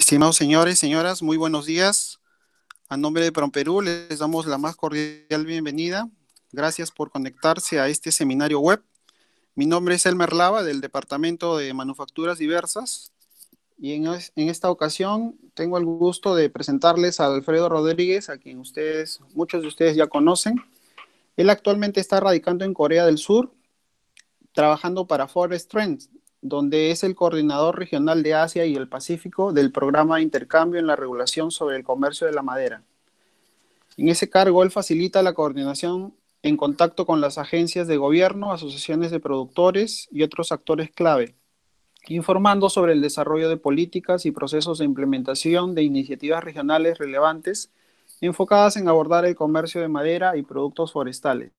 Estimados señores, señoras, muy buenos días. A nombre de PROMPERÚ les damos la más cordial bienvenida. Gracias por conectarse a este seminario web. Mi nombre es Elmer Lava, del Departamento de Manufacturas Diversas, y en esta ocasión tengo el gusto de presentarles a Alfredo Rodríguez, a quien muchos de ustedes ya conocen. Él actualmente está radicando en Corea del Sur, trabajando para Forest Trends, donde es el coordinador regional de Asia y el Pacífico del programa de intercambio en la regulación sobre el comercio de la madera. En ese cargo, él facilita la coordinación en contacto con las agencias de gobierno, asociaciones de productores y otros actores clave, informando sobre el desarrollo de políticas y procesos de implementación de iniciativas regionales relevantes enfocadas en abordar el comercio de madera y productos forestales.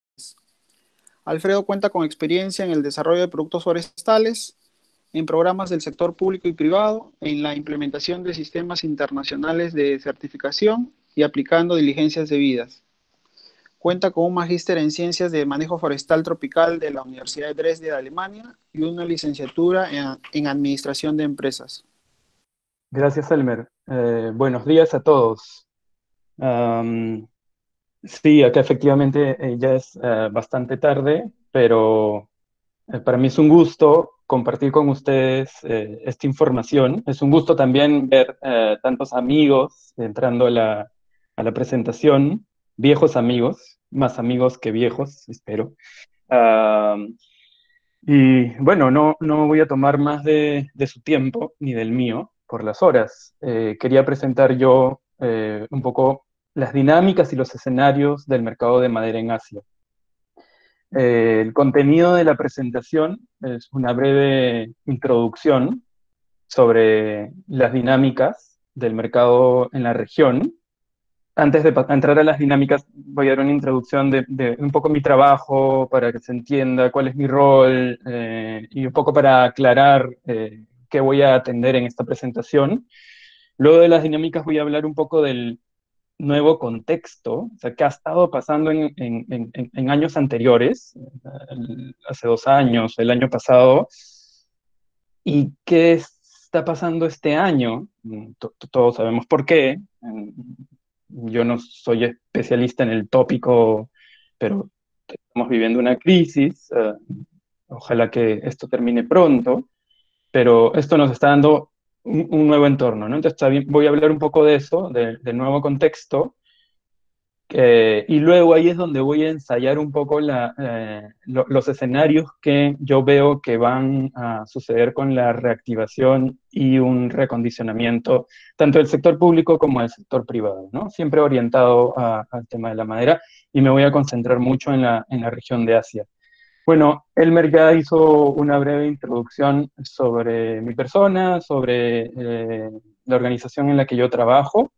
Alfredo cuenta con experiencia en el desarrollo de productos forestales, en programas del sector público y privado, en la implementación de sistemas internacionales de certificación y aplicando diligencias debidas. Cuenta con un magíster en Ciencias de Manejo Forestal Tropical de la Universidad de Dresde de Alemania y una licenciatura en Administración de Empresas. Gracias, Elmer. Buenos días a todos. Am, sí, acá efectivamente ya es bastante tarde, pero para mí es un gusto compartir con ustedes esta información. Es un gusto también ver tantos amigos entrando a la presentación, viejos amigos, más amigos que viejos, espero. Am, y bueno, no voy a tomar más de su tiempo ni del mío por las horas. Quería presentar yo un poco las dinámicas y los escenarios del mercado de madera en Asia. El contenido de la presentación es una breve introducción sobre las dinámicas del mercado en la región. Antes de entrar a las dinámicas, voy a dar una introducción de un poco mi trabajo para que se entienda cuál es mi rol y un poco para aclarar qué voy a atender en esta presentación. Luego de las dinámicas voy a hablar un poco del nuevo contexto, o sea, qué ha estado pasando en años anteriores, hace 2 años, el año pasado, y qué está pasando este año. Todos sabemos por qué. Yo no soy especialista en el tópico, pero estamos viviendo una crisis. Ojalá que esto termine pronto, pero esto nos está dando un nuevo entorno, ¿no? Entonces, voy a hablar un poco de eso, del nuevo contexto, y luego ahí es donde voy a ensayar un poco los escenarios que yo veo que van a suceder con la reactivación y un recondicionamiento tanto del sector público como del sector privado, ¿no? Siempre orientado al tema de la madera, y me voy a concentrar mucho en la región de Asia. Bueno, Elmer ya hizo una breve introducción sobre mi persona, sobre la organización en la que yo trabajo.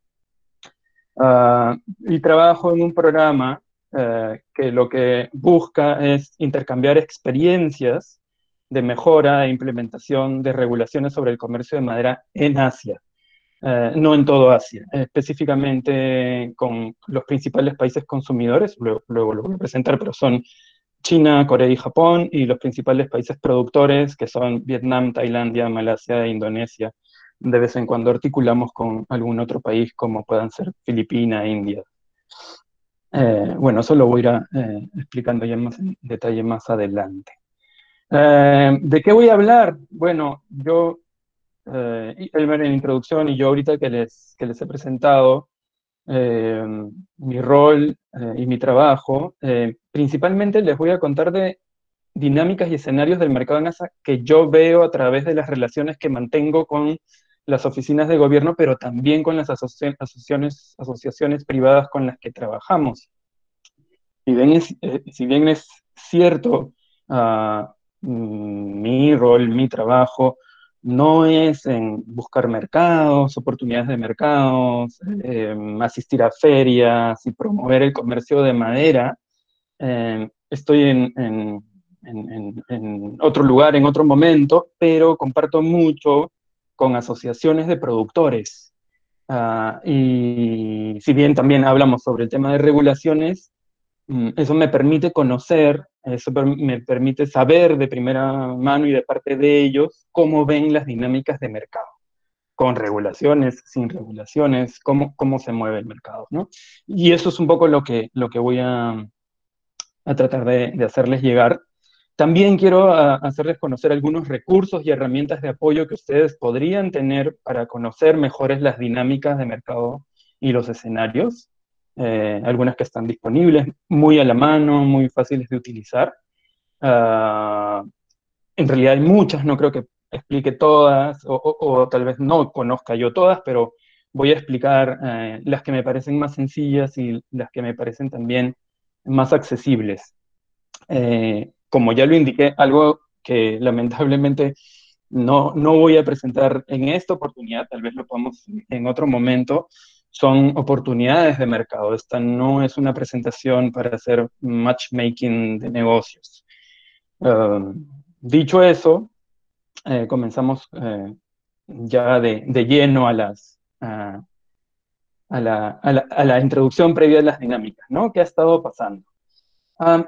Y trabajo en un programa que lo que busca es intercambiar experiencias de mejora e implementación de regulaciones sobre el comercio de madera en Asia, no en todo Asia, específicamente con los principales países consumidores, luego lo voy a presentar, pero son China, Corea y Japón, y los principales países productores, que son Vietnam, Tailandia, Malasia e Indonesia. De vez en cuando articulamos con algún otro país, como puedan ser Filipinas, India. Bueno, eso lo voy a ir explicando ya más en detalle más adelante. ¿De qué voy a hablar? Bueno, yo, Elmer en la introducción y yo ahorita que les he presentado, eh, mi rol y mi trabajo, principalmente les voy a contar de dinámicas y escenarios del mercado en ASA que yo veo a través de las relaciones que mantengo con las oficinas de gobierno, pero también con las asociaciones privadas con las que trabajamos. Si bien es cierto, mi rol, mi trabajo, no es en buscar mercados, oportunidades de mercados, asistir a ferias y promover el comercio de madera. Estoy en otro lugar, en otro momento, pero comparto mucho con asociaciones de productores. Y si bien también hablamos sobre el tema de regulaciones, eso me permite conocer, me permite saber de primera mano y de parte de ellos cómo ven las dinámicas de mercado. con regulaciones, sin regulaciones, cómo se mueve el mercado, ¿no? Y eso es un poco lo que voy a tratar de hacerles llegar. También quiero hacerles conocer algunos recursos y herramientas de apoyo que ustedes podrían tener para conocer mejores las dinámicas de mercado y los escenarios. Algunas que están disponibles, muy a la mano, muy fáciles de utilizar. Ah, en realidad hay muchas, no creo que explique todas, o tal vez no conozca yo todas, pero voy a explicar las que me parecen más sencillas y las que me parecen también más accesibles. Como ya lo indiqué, algo que lamentablemente no voy a presentar en esta oportunidad, tal vez lo podamos en otro momento, son oportunidades de mercado. Esta no es una presentación para hacer matchmaking de negocios. Dicho eso, comenzamos ya de lleno a la introducción previa de las dinámicas, ¿no? ¿Qué ha estado pasando? Um,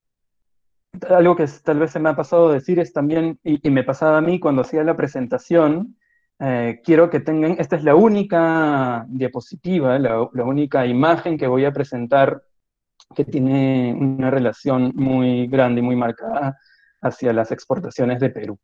Algo que tal vez se me ha pasado decir es también, y me pasaba a mí cuando hacía la presentación, quiero que tengan, esta es la única diapositiva, la única imagen que voy a presentar que tiene una relación muy grande y muy marcada hacia las exportaciones de Perú.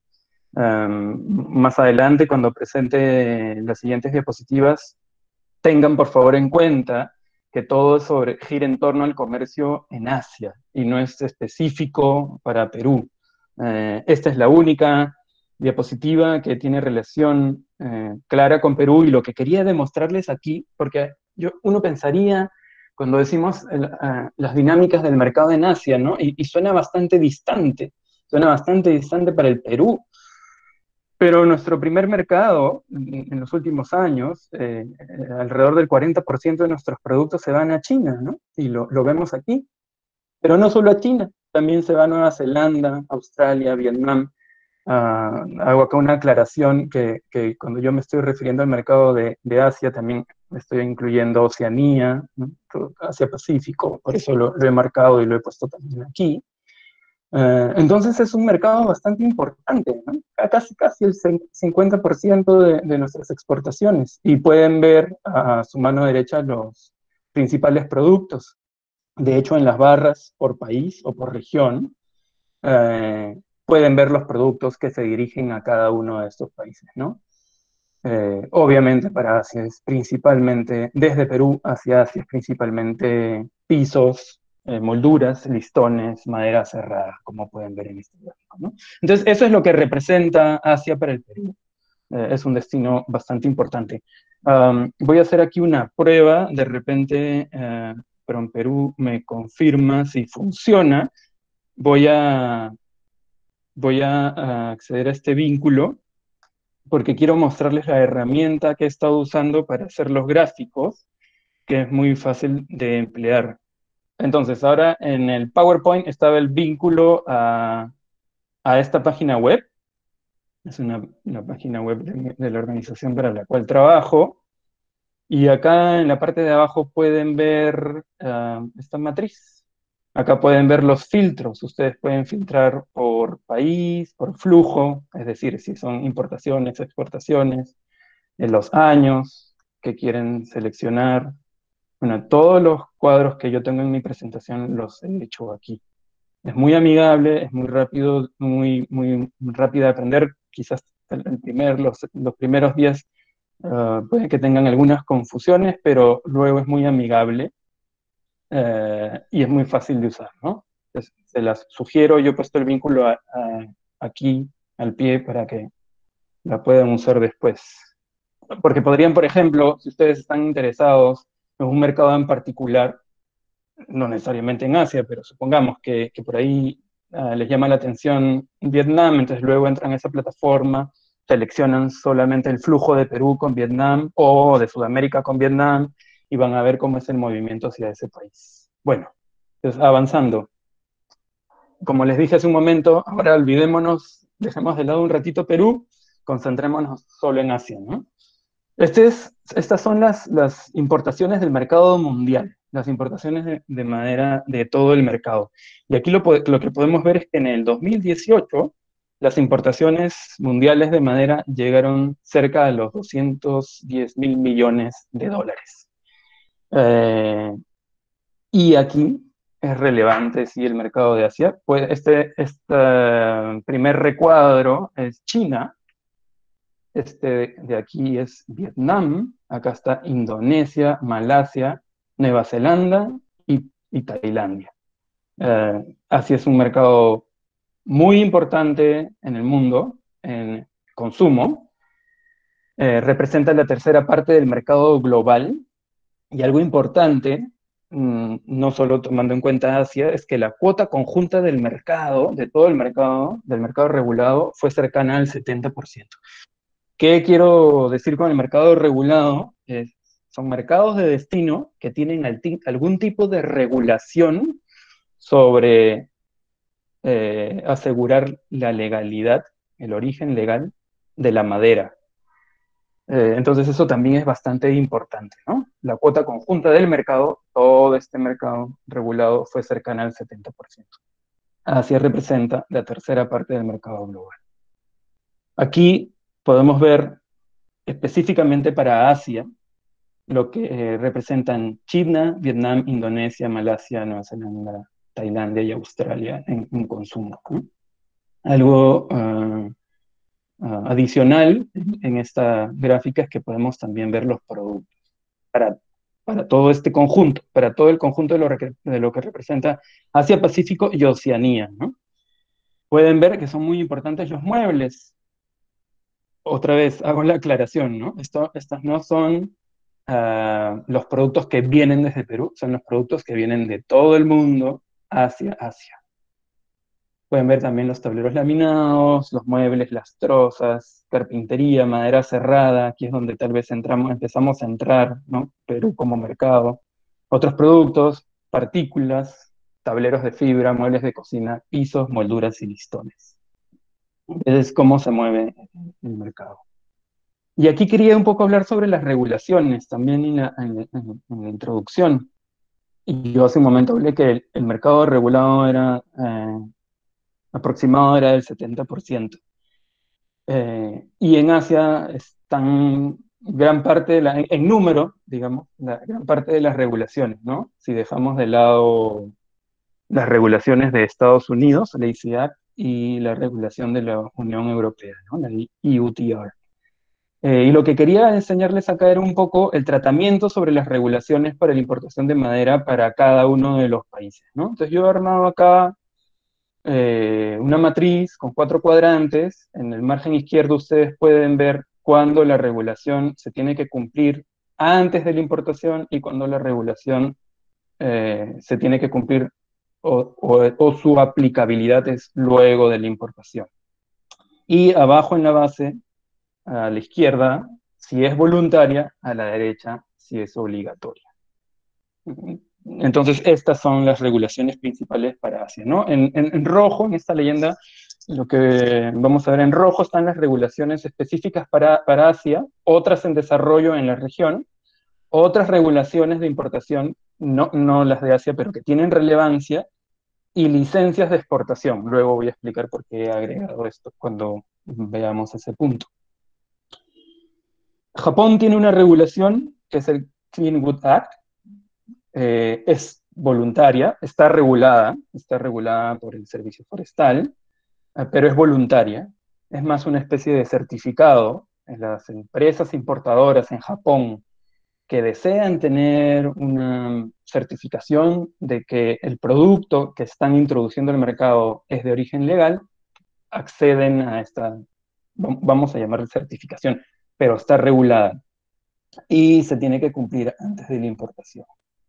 Más adelante, cuando presente las siguientes diapositivas, tengan por favor en cuenta que todo gira en torno al comercio en Asia y no es específico para Perú. Esta es la única diapositiva que tiene relación clara con Perú y lo que quería demostrarles aquí, porque uno pensaría cuando decimos las dinámicas del mercado en Asia, ¿no? Y suena bastante distante para el Perú, pero nuestro primer mercado en los últimos años, alrededor del 40% de nuestros productos se van a China, ¿no? Y lo vemos aquí. Pero no solo a China, también se va a Nueva Zelanda, Australia, Vietnam. Hago acá una aclaración que cuando yo me estoy refiriendo al mercado de Asia, también estoy incluyendo Oceanía, ¿no? Asia-Pacífico, por eso lo he marcado y lo he puesto también aquí. Entonces es un mercado bastante importante, ¿no? Casi el 50% de nuestras exportaciones. Y pueden ver a su mano derecha los principales productos. De hecho, en las barras por país o por región, pueden ver los productos que se dirigen a cada uno de estos países, ¿no? Obviamente para Asia es principalmente, desde Perú hacia Asia es principalmente pisos, molduras, listones, madera cerrada, como pueden ver en este gráfico, ¿no? Entonces, eso es lo que representa Asia para el Perú. Es un destino bastante importante. Voy a hacer aquí una prueba, de repente, pero en Perú me confirma si funciona. Voy a, voy a acceder a este vínculo porque quiero mostrarles la herramienta que he estado usando para hacer los gráficos, que es muy fácil de emplear. Entonces, ahora en el PowerPoint estaba el vínculo a esta página web. Es una página web de la organización para la cual trabajo. Y acá en la parte de abajo pueden ver esta matriz. Acá pueden ver los filtros. Ustedes pueden filtrar por país, por flujo, es decir, si son importaciones, exportaciones, en los años que quieren seleccionar. Bueno, todos los cuadros que yo tengo en mi presentación los he hecho aquí. Es muy amigable, es muy rápido, muy rápido de aprender. Quizás los primeros días puede que tengan algunas confusiones, pero luego es muy amigable y es muy fácil de usar, ¿no? Entonces, se las sugiero, yo he puesto el vínculo aquí al pie para que la puedan usar después. Porque podrían, por ejemplo, si ustedes están interesados en un mercado en particular, no necesariamente en Asia, pero supongamos que por ahí les llama la atención Vietnam, entonces luego entran a esa plataforma, seleccionan solamente el flujo de Perú con Vietnam o de Sudamérica con Vietnam y van a ver cómo es el movimiento hacia ese país. Bueno, entonces avanzando. Como les dije hace un momento, ahora olvidémonos, dejemos de lado un ratito Perú, concentrémonos solo en Asia, ¿no? Estas son las importaciones del mercado mundial, las importaciones de madera de todo el mercado. Y aquí lo que podemos ver es que en el 2018 las importaciones mundiales de madera llegaron cerca de los 210 mil millones de dólares. Y aquí es relevante, sí, el mercado de Asia. Pues este primer recuadro es China, este de aquí es Vietnam, acá está Indonesia, Malasia, Nueva Zelanda y Tailandia. Asia es un mercado muy importante en el mundo en consumo. Representa la tercera parte del mercado global. Y algo importante, no solo tomando en cuenta Asia, es que la cuota conjunta del mercado, de todo el mercado, del mercado regulado, fue cercana al 70%. ¿Qué quiero decir con el mercado regulado? Son mercados de destino que tienen algún tipo de regulación sobre asegurar la legalidad, el origen legal de la madera. Entonces eso también es bastante importante, ¿no? La cuota conjunta del mercado, todo este mercado regulado fue cercana al 70%. Así representa la tercera parte del mercado global. Aquí podemos ver específicamente para Asia lo que representan China, Vietnam, Indonesia, Malasia, Nueva Zelanda, Tailandia y Australia en consumo, ¿no? Algo adicional en esta gráfica es que podemos también ver los productos para, para todo este conjunto, para todo el conjunto de lo que representa Asia, Pacífico y Oceanía, ¿no? Pueden ver que son muy importantes los muebles. Otra vez hago la aclaración, ¿no? Estas no son los productos que vienen desde Perú, son los productos que vienen de todo el mundo hacia Asia. Pueden ver también los tableros laminados, los muebles, las trozas, carpintería, madera cerrada, aquí es donde tal vez empezamos a entrar, ¿no? Perú como mercado. Otros productos, partículas, tableros de fibra, muebles de cocina, pisos, molduras y listones. Es cómo se mueve el mercado. Y aquí quería un poco hablar sobre las regulaciones, también en la introducción. Y yo hace un momento hablé que el mercado regulado era aproximado era del 70%. Y en Asia están gran parte en número, digamos, la gran parte de las regulaciones, ¿no? Si dejamos de lado las regulaciones de Estados Unidos, la ICAC, y la regulación de la Unión Europea, ¿no? La EUTR. Y lo que quería enseñarles acá era un poco el tratamiento sobre las regulaciones para la importación de madera para cada uno de los países, ¿no? Entonces yo he armado acá una matriz con 4 cuadrantes. En el margen izquierdo ustedes pueden ver cuándo la regulación se tiene que cumplir antes de la importación y cuándo la regulación se tiene que cumplir o su aplicabilidad es luego de la importación. Y abajo en la base, a la izquierda, si es voluntaria, a la derecha, si es obligatoria. Entonces, estas son las regulaciones principales para Asia, ¿no? En rojo, en esta leyenda, lo que vamos a ver en rojo están las regulaciones específicas para Asia, otras en desarrollo en la región, otras regulaciones de importación, no las de Asia, pero que tienen relevancia, y licencias de exportación. Luego voy a explicar por qué he agregado esto cuando veamos ese punto. Japón tiene una regulación que es el Clean Wood Act. Es voluntaria, está regulada por el Servicio Forestal, pero es voluntaria. Es más una especie de certificado en las empresas importadoras en Japón que desean tener una certificación de que el producto que están introduciendo al mercado es de origen legal, acceden a esta, vamos a llamarle certificación, pero está regulada y se tiene que cumplir antes de la importación.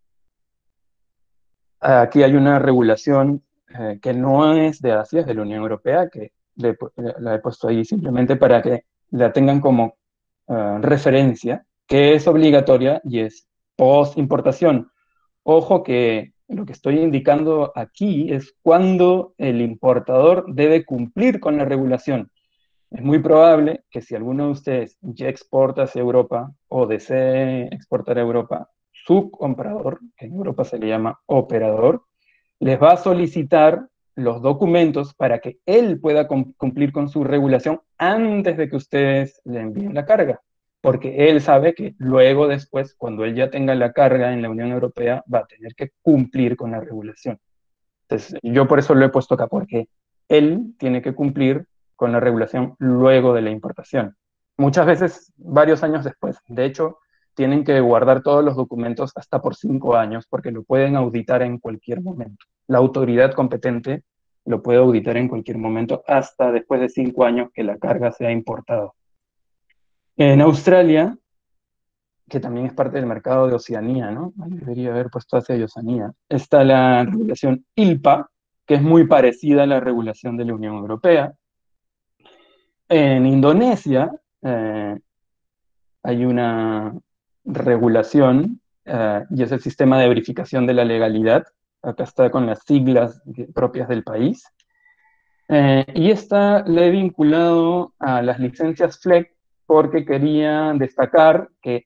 Aquí hay una regulación que no es de Asia, es de la Unión Europea, que la he puesto ahí simplemente para que la tengan como referencia, que es obligatoria y es post importación. Ojo que lo que estoy indicando aquí es cuando el importador debe cumplir con la regulación. Es muy probable que si alguno de ustedes ya exporta hacia Europa o desee exportar a Europa, su comprador, que en Europa se le llama operador, les va a solicitar los documentos para que él pueda cumplir con su regulación antes de que ustedes le envíen la carga, porque él sabe que luego después, cuando él ya tenga la carga en la Unión Europea, va a tener que cumplir con la regulación. Entonces, yo por eso lo he puesto acá, porque él tiene que cumplir con la regulación luego de la importación. Muchas veces, varios años después. De hecho, tienen que guardar todos los documentos hasta por 5 años, porque lo pueden auditar en cualquier momento. La autoridad competente lo puede auditar en cualquier momento, hasta después de 5 años que la carga sea importada. En Australia, que también es parte del mercado de Oceanía, ¿no? Ahí debería haber puesto hacia Oceanía. Está la regulación ILPA, que es muy parecida a la regulación de la Unión Europea. En Indonesia hay una regulación y es el sistema de verificación de la legalidad. Acá está con las siglas propias del país. Y esta la he vinculado a las licencias FLEC porque quería destacar que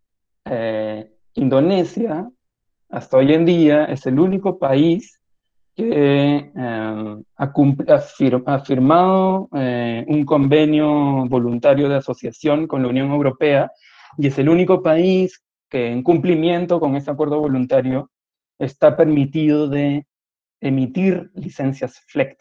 Indonesia, hasta hoy en día, es el único país que ha firmado un convenio voluntario de asociación con la Unión Europea y es el único país que en cumplimiento con ese acuerdo voluntario está permitido de emitir licencias FLECT.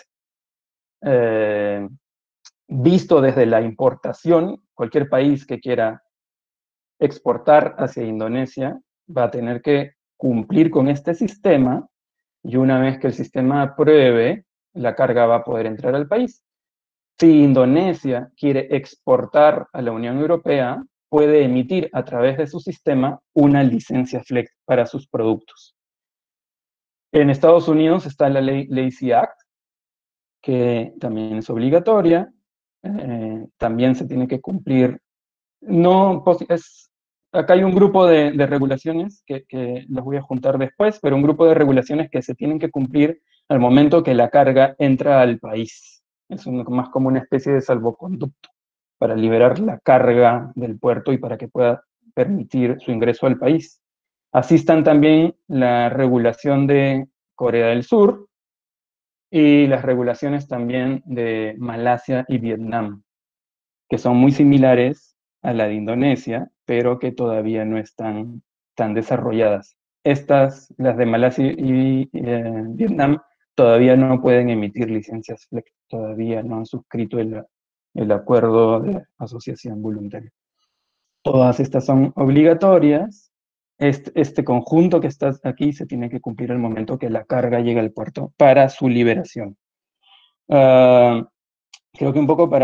Visto desde la importación, cualquier país que quiera exportar hacia Indonesia va a tener que cumplir con este sistema y una vez que el sistema apruebe, la carga va a poder entrar al país. Si Indonesia quiere exportar a la Unión Europea, puede emitir a través de su sistema una licencia FLEX para sus productos. En Estados Unidos está la ley Lacey Act, que también es obligatoria, también se tiene que cumplir. No, acá hay un grupo de regulaciones que los voy a juntar después, pero un grupo de regulaciones que se tienen que cumplir al momento que la carga entra al país. Es más como una especie de salvoconducto para liberar la carga del puerto y para que pueda permitir su ingreso al país. Así están también la regulación de Corea del Sur y las regulaciones también de Malasia y Vietnam, que son muy similares a la de Indonesia, pero que todavía no están tan desarrolladas. Las de Malasia y Vietnam, todavía no pueden emitir licencias FLEX, todavía no han suscrito el acuerdo de asociación voluntaria. Todas estas son obligatorias. Este conjunto que está aquí se tiene que cumplir al momento que la carga llega al puerto para su liberación. Creo que un poco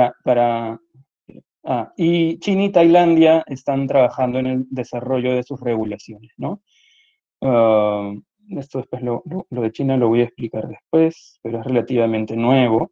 y China y Tailandia están trabajando en el desarrollo de sus regulaciones, ¿no? Esto después lo de China lo voy a explicar después, pero es relativamente nuevo.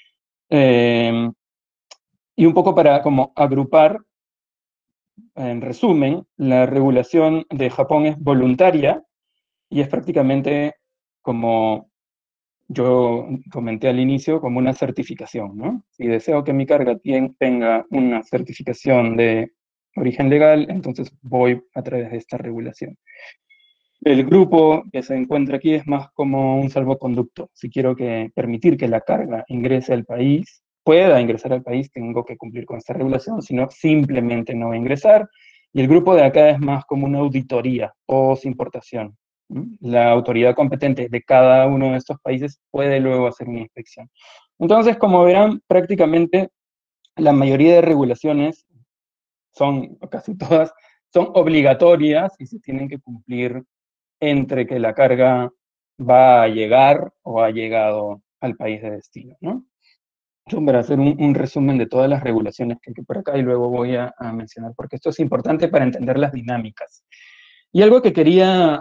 Y un poco para como agrupar, en resumen, la regulación de Japón es voluntaria y es prácticamente como yo comenté al inicio, como una certificación, ¿no? Si deseo que mi carga tenga una certificación de origen legal, entonces voy a través de esta regulación. El grupo que se encuentra aquí es más como un salvoconducto. Si quiero permitir que la carga ingrese al país, pueda ingresar al país, tengo que cumplir con esta regulación, si no, simplemente no va a ingresar. Y el grupo de acá es más como una auditoría post importación. La autoridad competente de cada uno de estos países puede luego hacer una inspección. Entonces, como verán, prácticamente la mayoría de regulaciones casi todas, son obligatorias y se tienen que cumplir entre que la carga va a llegar o ha llegado al país de destino, ¿no? Entonces, para hacer un resumen de todas las regulaciones que hay por acá y luego voy a mencionar, porque esto es importante para entender las dinámicas. Y algo que quería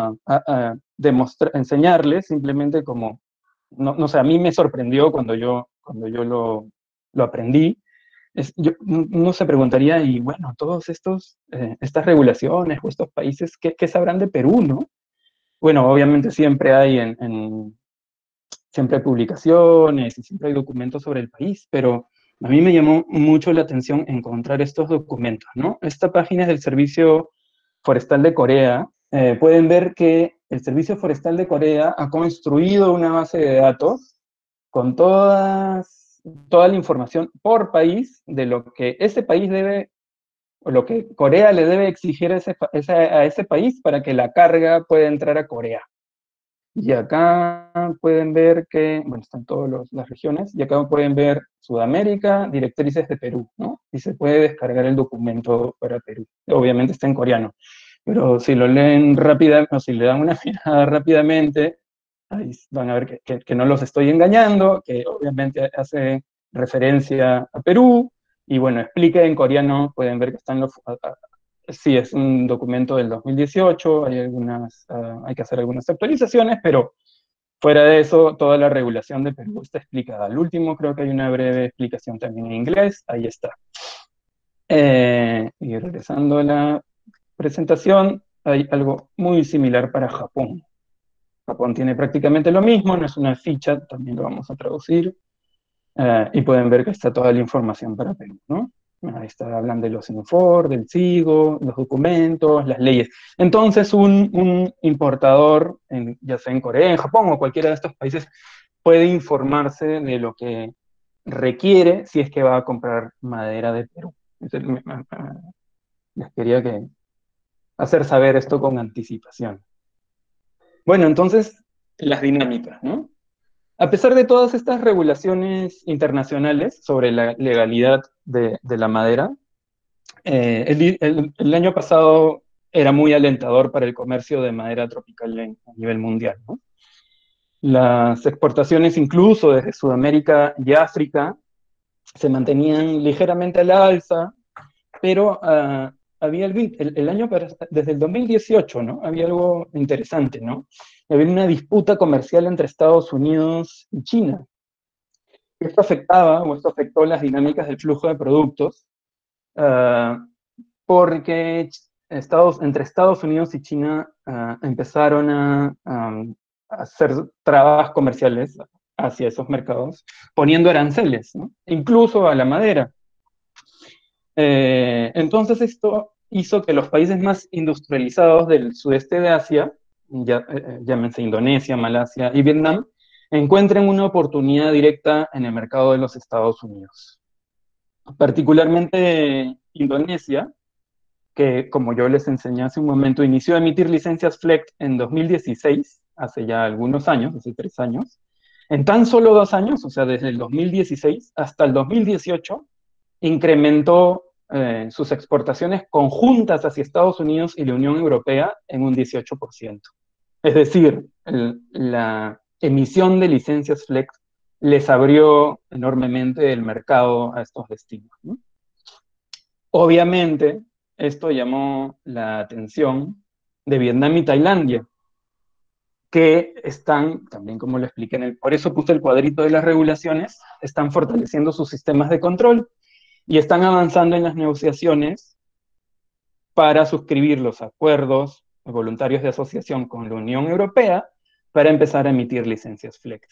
enseñarles, simplemente como, no sé, a mí me sorprendió cuando yo lo aprendí, no se preguntaría, y bueno, todos estas regulaciones o estos países, ¿qué sabrán de Perú, no? Bueno, obviamente siempre hay siempre hay publicaciones y siempre hay documentos sobre el país, pero a mí me llamó mucho la atención encontrar estos documentos, ¿no? Esta página es del Servicio Forestal de Corea. Pueden ver que el Servicio Forestal de Corea ha construido una base de datos con toda la información por país de lo que ese país debe, o lo que Corea le debe exigir a ese país para que la carga pueda entrar a Corea. Y acá pueden ver que, bueno, están todas las regiones, y acá pueden ver Sudamérica, directrices de Perú, ¿no? Y se puede descargar el documento para Perú. Obviamente está en coreano, pero si lo leen rápidamente, o si le dan una mirada rápidamente, ahí van a ver que no los estoy engañando, que obviamente hace referencia a Perú, y bueno, explica en coreano, pueden ver que están sí, es un documento del 2018, hay que hacer algunas actualizaciones, pero fuera de eso, toda la regulación de Perú está explicada. Al último creo que hay una breve explicación también en inglés, ahí está. Y regresando a la presentación, hay algo muy similar para Japón. Japón tiene prácticamente lo mismo, no es una ficha, también lo vamos a traducir. Y pueden ver que está toda la información para Perú, ¿no? Ahí está, hablan de los Infor, del SIGO, los documentos, las leyes. Entonces, un importador, ya sea en Corea, en Japón o cualquiera de estos países, puede informarse de lo que requiere si es que va a comprar madera de Perú. Les quería hacer saber esto con anticipación. Bueno, entonces, las dinámicas, ¿no? A pesar de todas estas regulaciones internacionales sobre la legalidad de la madera, el año pasado era muy alentador para el comercio de madera tropical a nivel mundial, ¿no? Las exportaciones incluso desde Sudamérica y África se mantenían ligeramente a la alza, pero había desde el 2018, ¿no? Había algo interesante, ¿no? Había una disputa comercial entre Estados Unidos y China. Esto afectó las dinámicas del flujo de productos, uh, porque entre Estados Unidos y China empezaron a hacer trabas comerciales hacia esos mercados, poniendo aranceles, ¿no? Incluso a la madera. Entonces esto hizo que los países más industrializados del sudeste de Asia, llámense Indonesia, Malasia y Vietnam, encuentren una oportunidad directa en el mercado de los Estados Unidos. Particularmente Indonesia, que como yo les enseñé hace un momento, inició a emitir licencias FLEGT en 2016, hace ya algunos años, hace 3 años. En tan solo 2 años, o sea, desde el 2016 hasta el 2018, incrementó sus exportaciones conjuntas hacia Estados Unidos y la Unión Europea en un 18%. Es decir, la emisión de licencias FLEGT les abrió enormemente el mercado a estos destinos, ¿no? Obviamente, esto llamó la atención de Vietnam y Tailandia, que están, también como lo expliqué por eso puse el cuadrito de las regulaciones, están fortaleciendo sus sistemas de control y están avanzando en las negociaciones para suscribir los acuerdos voluntarios de asociación con la Unión Europea para empezar a emitir licencias FLEGT.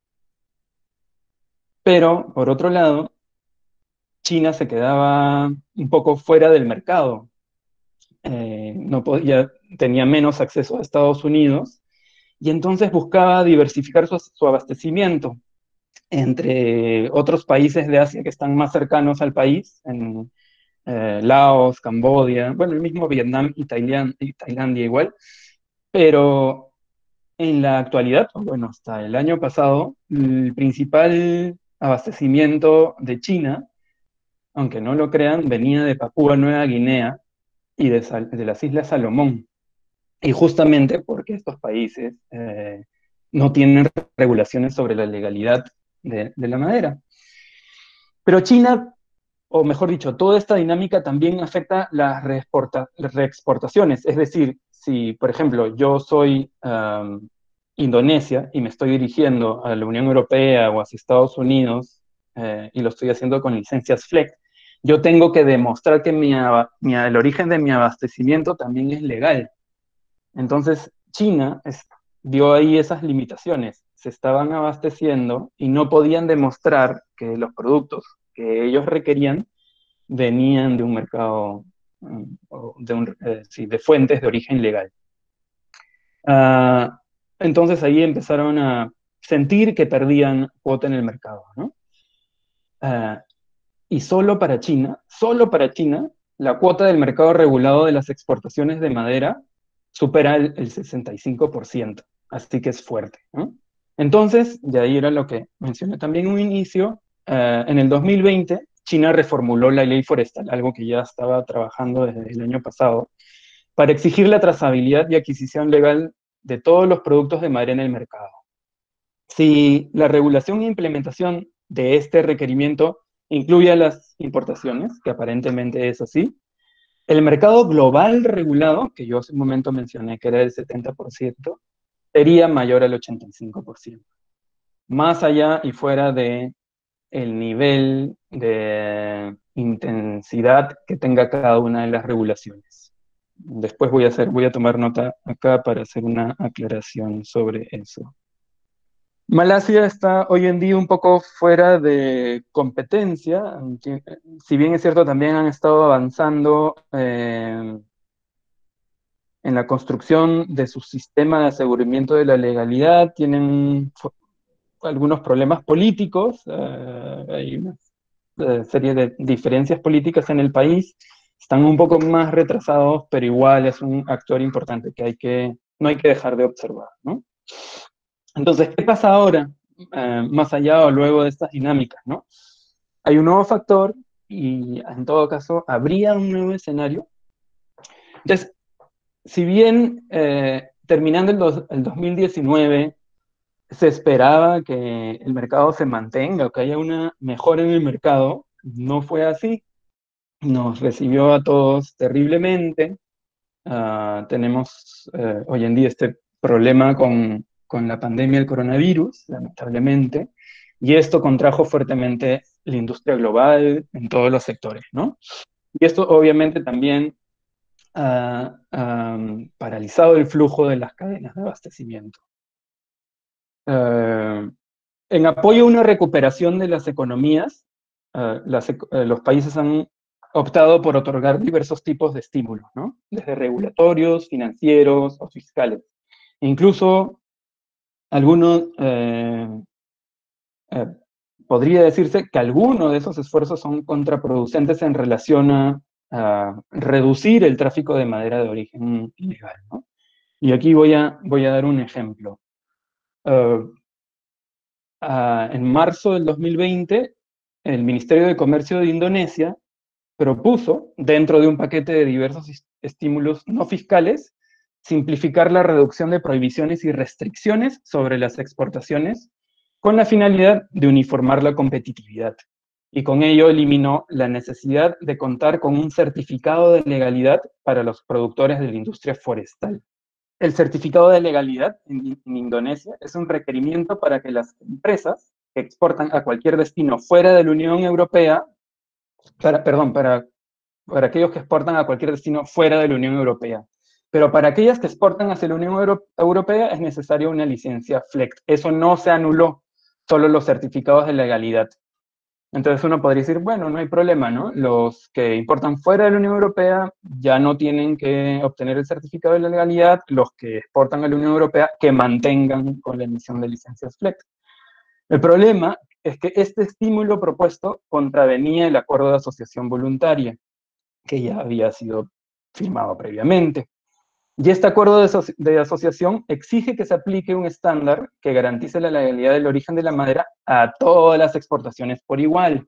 Pero, por otro lado, China se quedaba un poco fuera del mercado. No podía, tenía menos acceso a Estados Unidos y entonces buscaba diversificar su abastecimiento entre otros países de Asia que están más cercanos al país, en Laos, Camboya, bueno, el mismo Vietnam y Tailandia igual, pero en la actualidad, bueno, hasta el año pasado, el principal abastecimiento de China, aunque no lo crean, venía de Papúa Nueva Guinea y de las Islas Salomón. Y justamente porque estos países no tienen regulaciones sobre la legalidad de la madera. Pero China, o mejor dicho, toda esta dinámica también afecta las reexportaciones. Es decir, si, por ejemplo, yo soy Indonesia y me estoy dirigiendo a la Unión Europea o hacia Estados Unidos y lo estoy haciendo con licencias FLEGT, yo tengo que demostrar que el origen de mi abastecimiento también es legal. Entonces, China dio ahí esas limitaciones. Se estaban abasteciendo y no podían demostrar que los productos que ellos requerían venían de un mercado, sí, de fuentes de origen legal. Ah, entonces ahí empezaron a sentir que perdían cuota en el mercado, ¿no? Ah, y solo para China, la cuota del mercado regulado de las exportaciones de madera supera el 65%, así que es fuerte, ¿no? Entonces, y ahí era lo que mencioné también en un inicio, en el 2020 China reformuló la ley forestal, algo que ya estaba trabajando desde el año pasado, para exigir la trazabilidad y adquisición legal de todos los productos de madera en el mercado. Si la regulación e implementación de este requerimiento incluye a las importaciones, que aparentemente es así, el mercado global regulado, que yo hace un momento mencioné que era el 70%, sería mayor al 85%, más allá y fuera de el nivel de intensidad que tenga cada una de las regulaciones. Después voy a tomar nota acá para hacer una aclaración sobre eso. Malasia está hoy en día un poco fuera de competencia, aunque, si bien es cierto, también han estado avanzando en la construcción de su sistema de aseguramiento de la legalidad, tienen algunos problemas políticos, hay una serie de diferencias políticas en el país, están un poco más retrasados, pero igual es un actor importante no hay que dejar de observar, ¿no? Entonces, ¿qué pasa ahora, más allá o luego de estas dinámicas, ¿no? Hay un nuevo factor y en todo caso habría un nuevo escenario. Entonces, si bien terminando el 2019 se esperaba que el mercado se mantenga o que haya una mejora en el mercado, no fue así. Nos recibió a todos terriblemente. Tenemos hoy en día este problema con la pandemia del coronavirus, lamentablemente, y esto contrajo fuertemente la industria global en todos los sectores, ¿no? Y esto obviamente también ha paralizado el flujo de las cadenas de abastecimiento. Eh, en apoyo a una recuperación de las economías, los países han optado por otorgar diversos tipos de estímulos, ¿no? Desde regulatorios, financieros o fiscales. Incluso algunos, eh, podría decirse que algunos de esos esfuerzos son contraproducentes en relación a reducir el tráfico de madera de origen ilegal, ¿no? Y aquí voy a dar un ejemplo. Uh, en marzo del 2020, el Ministerio de Comercio de Indonesia propuso, dentro de un paquete de diversos estímulos no fiscales, simplificar la reducción de prohibiciones y restricciones sobre las exportaciones con la finalidad de uniformar la competitividad. Y con ello eliminó la necesidad de contar con un certificado de legalidad para los productores de la industria forestal. El certificado de legalidad en Indonesia es un requerimiento para que las empresas que exportan a cualquier destino fuera de la Unión Europea, para aquellos que exportan a cualquier destino fuera de la Unión Europea. Pero para aquellas que exportan hacia la Unión Europea es necesaria una licencia FLECT. Eso no se anuló, solo los certificados de legalidad. Entonces uno podría decir, bueno, no hay problema, ¿no? Los que importan fuera de la Unión Europea ya no tienen que obtener el certificado de legalidad, los que exportan a la Unión Europea que mantengan con la emisión de licencias FLECT. El problema es que este estímulo propuesto contravenía el acuerdo de asociación voluntaria, que ya había sido firmado previamente. Y este acuerdo de asociación exige que se aplique un estándar que garantice la legalidad del origen de la madera a todas las exportaciones por igual.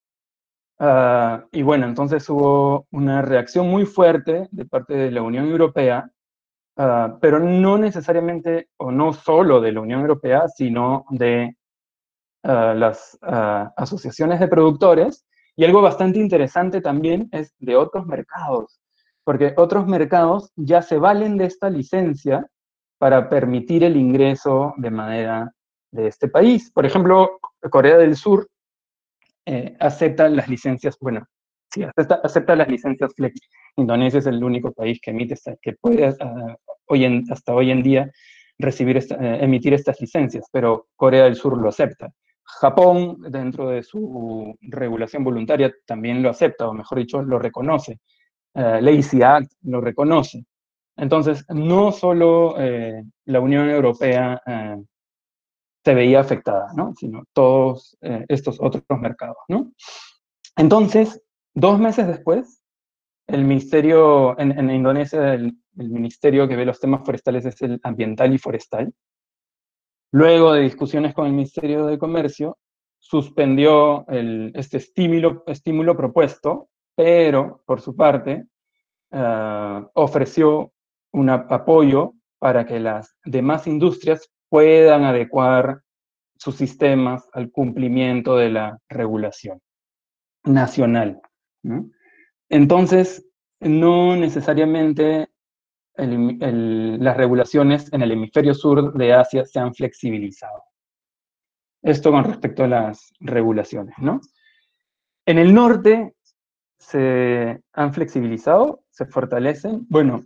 Y bueno, entonces hubo una reacción muy fuerte de parte de la Unión Europea, pero no necesariamente, o no solo de la Unión Europea, sino de las asociaciones de productores. Y algo bastante interesante también es de otros mercados, porque otros mercados ya se valen de esta licencia para permitir el ingreso de madera de este país. Por ejemplo, Corea del Sur acepta las licencias, bueno, sí, acepta las licencias Flex. Indonesia es el único país que emite que puede hasta hoy en día emitir estas licencias, pero Corea del Sur lo acepta. Japón, dentro de su regulación voluntaria, también lo acepta, o mejor dicho, lo reconoce. Lazy Act lo reconoce. Entonces, no solo la Unión Europea se veía afectada, ¿no? Sino todos estos otros mercados, ¿no? Entonces, 2 meses después, el ministerio, en Indonesia, el ministerio que ve los temas forestales es el ambiental y forestal. Luego de discusiones con el Ministerio de Comercio, suspendió este estímulo propuesto, pero por su parte ofreció un apoyo para que las demás industrias puedan adecuar sus sistemas al cumplimiento de la regulación nacional, ¿no? Entonces, no necesariamente las regulaciones en el hemisferio sur de Asia se han flexibilizado. Esto con respecto a las regulaciones, ¿no? En el norte se han flexibilizado, se fortalecen. Bueno,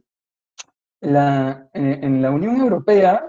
en la Unión Europea,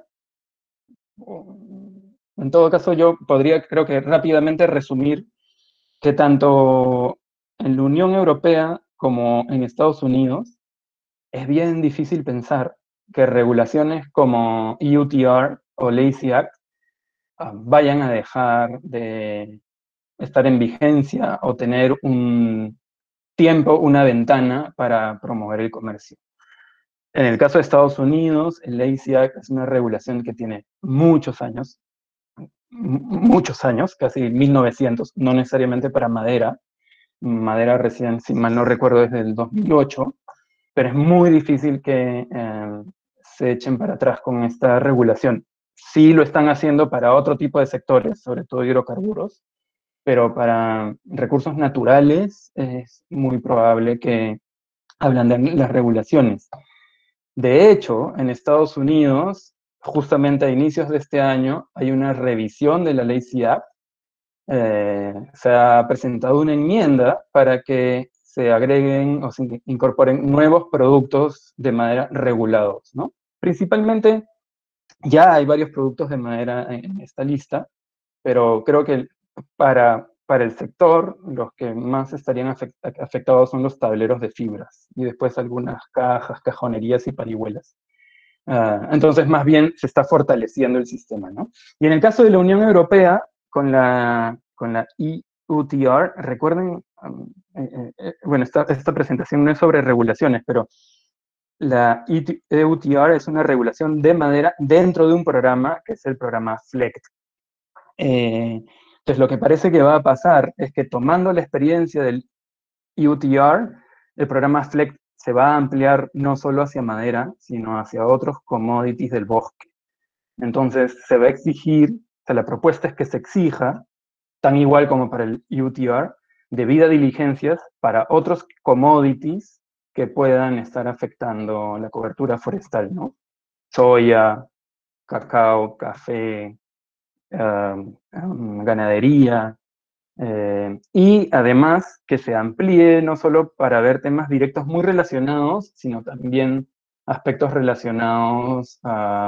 en todo caso yo podría, creo que rápidamente resumir que tanto en la Unión Europea como en Estados Unidos es bien difícil pensar que regulaciones como EUTR o Lazy Act vayan a dejar de estar en vigencia o tener un tiempo, una ventana para promover el comercio. En el caso de Estados Unidos, el Lazy Act es una regulación que tiene muchos años, casi 1900, no necesariamente para madera. Madera recién, si mal no recuerdo, desde el 2008, pero es muy difícil que se echen para atrás con esta regulación. Sí lo están haciendo para otro tipo de sectores, sobre todo hidrocarburos, pero para recursos naturales es muy probable que hablan de las regulaciones. De hecho, en Estados Unidos, justamente a inicios de este año, hay una revisión de la ley CIAP. Se ha presentado una enmienda para que se agreguen o se incorporen nuevos productos de madera regulados, ¿no? Principalmente, ya hay varios productos de madera en esta lista, pero creo que para el sector, los que más estarían afectados son los tableros de fibras y después algunas cajas, cajonerías y parihuelas. Entonces, más bien se está fortaleciendo el sistema, ¿no? Y en el caso de la Unión Europea, con la EUTR, recuerden, bueno, esta presentación no es sobre regulaciones, pero la EUTR es una regulación de madera dentro de un programa que es el programa FLECT. Entonces, lo que parece que va a pasar es que tomando la experiencia del EUTR, el programa FLECT se va a ampliar no solo hacia madera, sino hacia otros commodities del bosque. Entonces, se va a exigir, o sea, la propuesta es que se exija, tan igual como para el EUTR, debida diligencias para otros commodities que puedan estar afectando la cobertura forestal, ¿no? Soya, cacao, café, ganadería, y además que se amplíe no solo para ver temas directos muy relacionados, sino también aspectos relacionados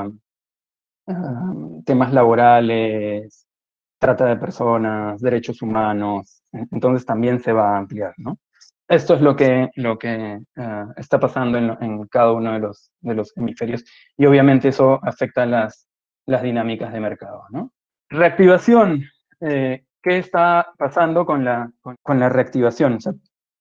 a temas laborales, trata de personas, derechos humanos. Entonces también se va a ampliar, ¿no? Esto es lo que está pasando en cada uno de los hemisferios y obviamente eso afecta las dinámicas de mercado, ¿no? Reactivación. ¿Qué está pasando con la reactivación? O sea,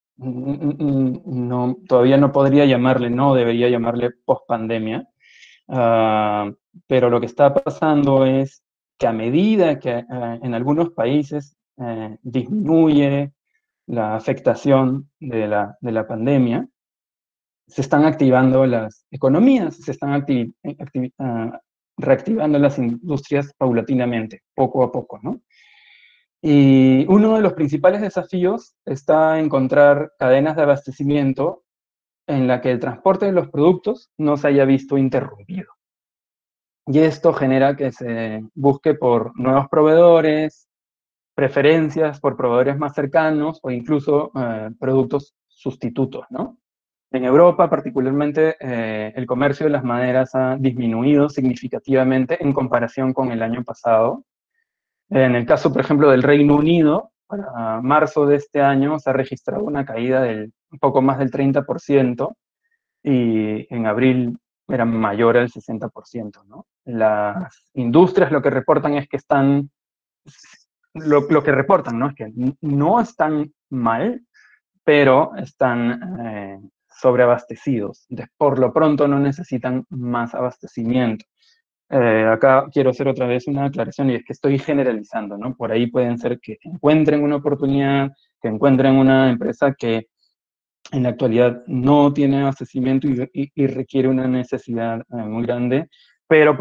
no, todavía no podría llamarle, no debería llamarle post-pandemia, pero lo que está pasando es que a medida que en algunos países disminuye la afectación de la pandemia, se están activando las economías, se están reactivando las industrias paulatinamente, poco a poco, ¿no? Y uno de los principales desafíos está encontrar cadenas de abastecimiento en la que el transporte de los productos no se haya visto interrumpido. Y esto genera que se busque por nuevos proveedores, preferencias por proveedores más cercanos o incluso productos sustitutos, ¿no? En Europa, particularmente, el comercio de las maderas ha disminuido significativamente en comparación con el año pasado. En el caso, por ejemplo, del Reino Unido, para marzo de este año se ha registrado una caída del un poco más del 30% y en abril era mayor al 60%, ¿no? Las industrias lo que reportan es que están, lo que reportan, ¿no? Es que no están mal, pero están sobreabastecidos. Entonces, por lo pronto no necesitan más abastecimiento. Acá quiero hacer otra vez una aclaración y es que estoy generalizando, ¿no? Por ahí pueden ser que encuentren una oportunidad, que encuentren una empresa que en la actualidad no tiene abastecimiento y requiere una necesidad muy grande, pero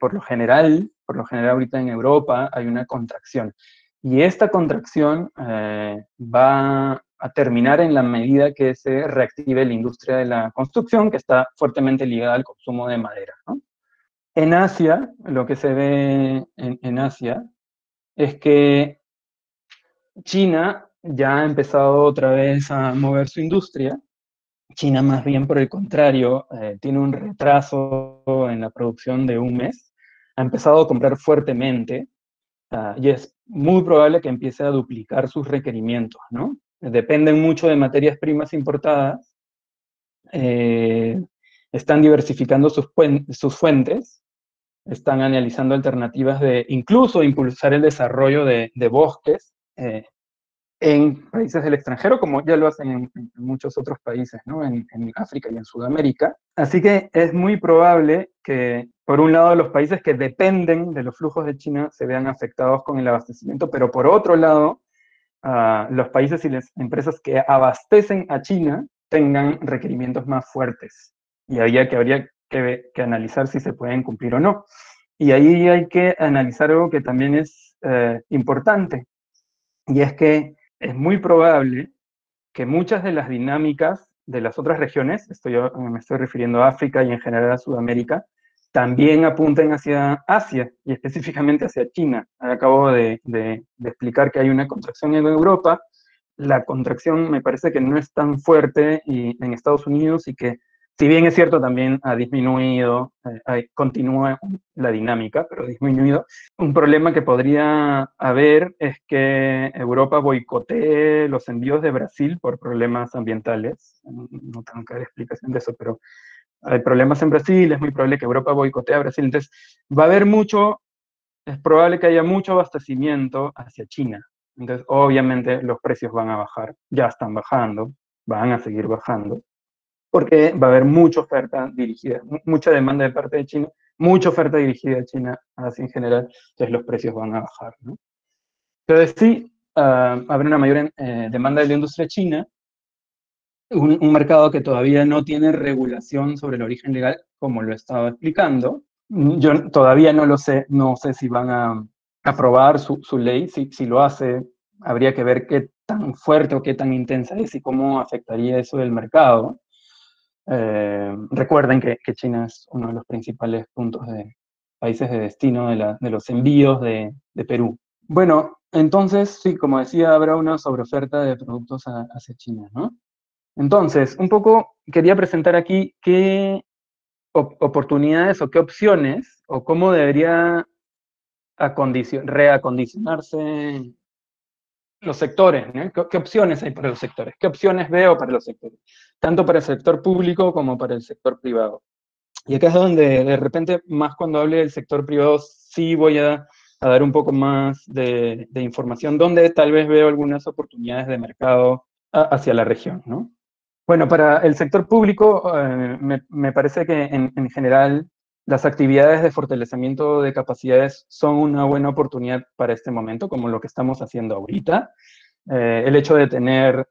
por lo general ahorita en Europa hay una contracción. Y esta contracción va a terminar en la medida que se reactive la industria de la construcción, que está fuertemente ligada al consumo de madera, ¿no? En Asia, lo que se ve en Asia es que China ya ha empezado otra vez a mover su industria. China más bien por el contrario, tiene un retraso en la producción de un mes. Ha empezado a comprar fuertemente y es muy probable que empiece a duplicar sus requerimientos, ¿no? Dependen mucho de materias primas importadas, eh, están diversificando sus fuentes, están analizando alternativas de incluso impulsar el desarrollo de bosques en países del extranjero, como ya lo hacen en muchos otros países, ¿no? En África y en Sudamérica. Así que es muy probable que, por un lado, los países que dependen de los flujos de China se vean afectados con el abastecimiento, pero por otro lado, los países y las empresas que abastecen a China tengan requerimientos más fuertes. Y habría que analizar si se pueden cumplir o no. Y ahí hay que analizar algo que también es importante, y es que es muy probable que muchas de las dinámicas de las otras regiones, me estoy refiriendo a África y en general a Sudamérica, también apunten hacia Asia y específicamente hacia China. Acabo de explicar que hay una contracción en Europa. La contracción me parece que no es tan fuerte en Estados Unidos y que, si bien es cierto, también ha disminuido, continúa la dinámica, pero ha disminuido. Un problema que podría haber es que Europa boicotee los envíos de Brasil por problemas ambientales. No tengo que dar explicación de eso, pero hay problemas en Brasil, es muy probable que Europa boicotee a Brasil. Entonces, va a haber mucho, es probable que haya mucho abastecimiento hacia China. Entonces, obviamente, los precios van a bajar, ya están bajando, van a seguir bajando, porque va a haber mucha oferta dirigida, mucha demanda de parte de China, mucha oferta dirigida a China, así en general, entonces los precios van a bajar, ¿no? Entonces, sí, habrá una mayor demanda de la industria china, un mercado que todavía no tiene regulación sobre el origen legal, como lo estaba explicando. Yo todavía no lo sé, no sé si van a aprobar su ley, si lo hace, habría que ver qué tan fuerte o qué tan intensa es y cómo afectaría eso del mercado. Recuerden que China es uno de los principales puntos de países de destino de los envíos de Perú. Bueno, entonces, sí, como decía, habrá una sobreoferta de productos hacia China, ¿no? Entonces, un poco quería presentar aquí qué oportunidades o qué opciones o cómo debería reacondicionarse los sectores, ¿no? ¿Qué opciones hay para los sectores? ¿Qué opciones veo para los sectores? Tanto para el sector público como para el sector privado. Y acá es donde de repente, más cuando hable del sector privado, sí voy a dar un poco más de información, donde tal vez veo algunas oportunidades de mercado hacia la región, ¿no? Bueno, para el sector público, me parece que en general las actividades de fortalecimiento de capacidades son una buena oportunidad para este momento, como lo que estamos haciendo ahorita. El hecho de tener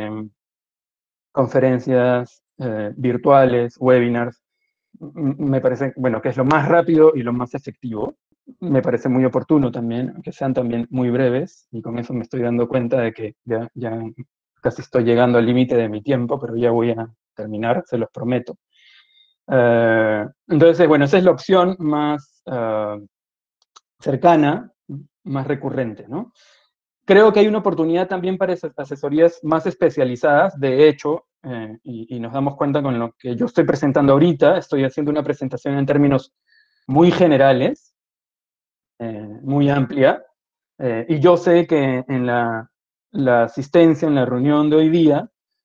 conferencias virtuales, webinars, me parece, bueno, que es lo más rápido y lo más efectivo. Me parece muy oportuno también, que sean también muy breves, y con eso me estoy dando cuenta de que ya casi estoy llegando al límite de mi tiempo, pero ya voy a terminar, se los prometo. Entonces, bueno, esa es la opción más cercana, más recurrente, ¿no? Creo que hay una oportunidad también para esas asesorías más especializadas. De hecho, y nos damos cuenta con lo que yo estoy presentando ahorita, estoy haciendo una presentación en términos muy generales, muy amplia, y yo sé que en la asistencia en la reunión de hoy día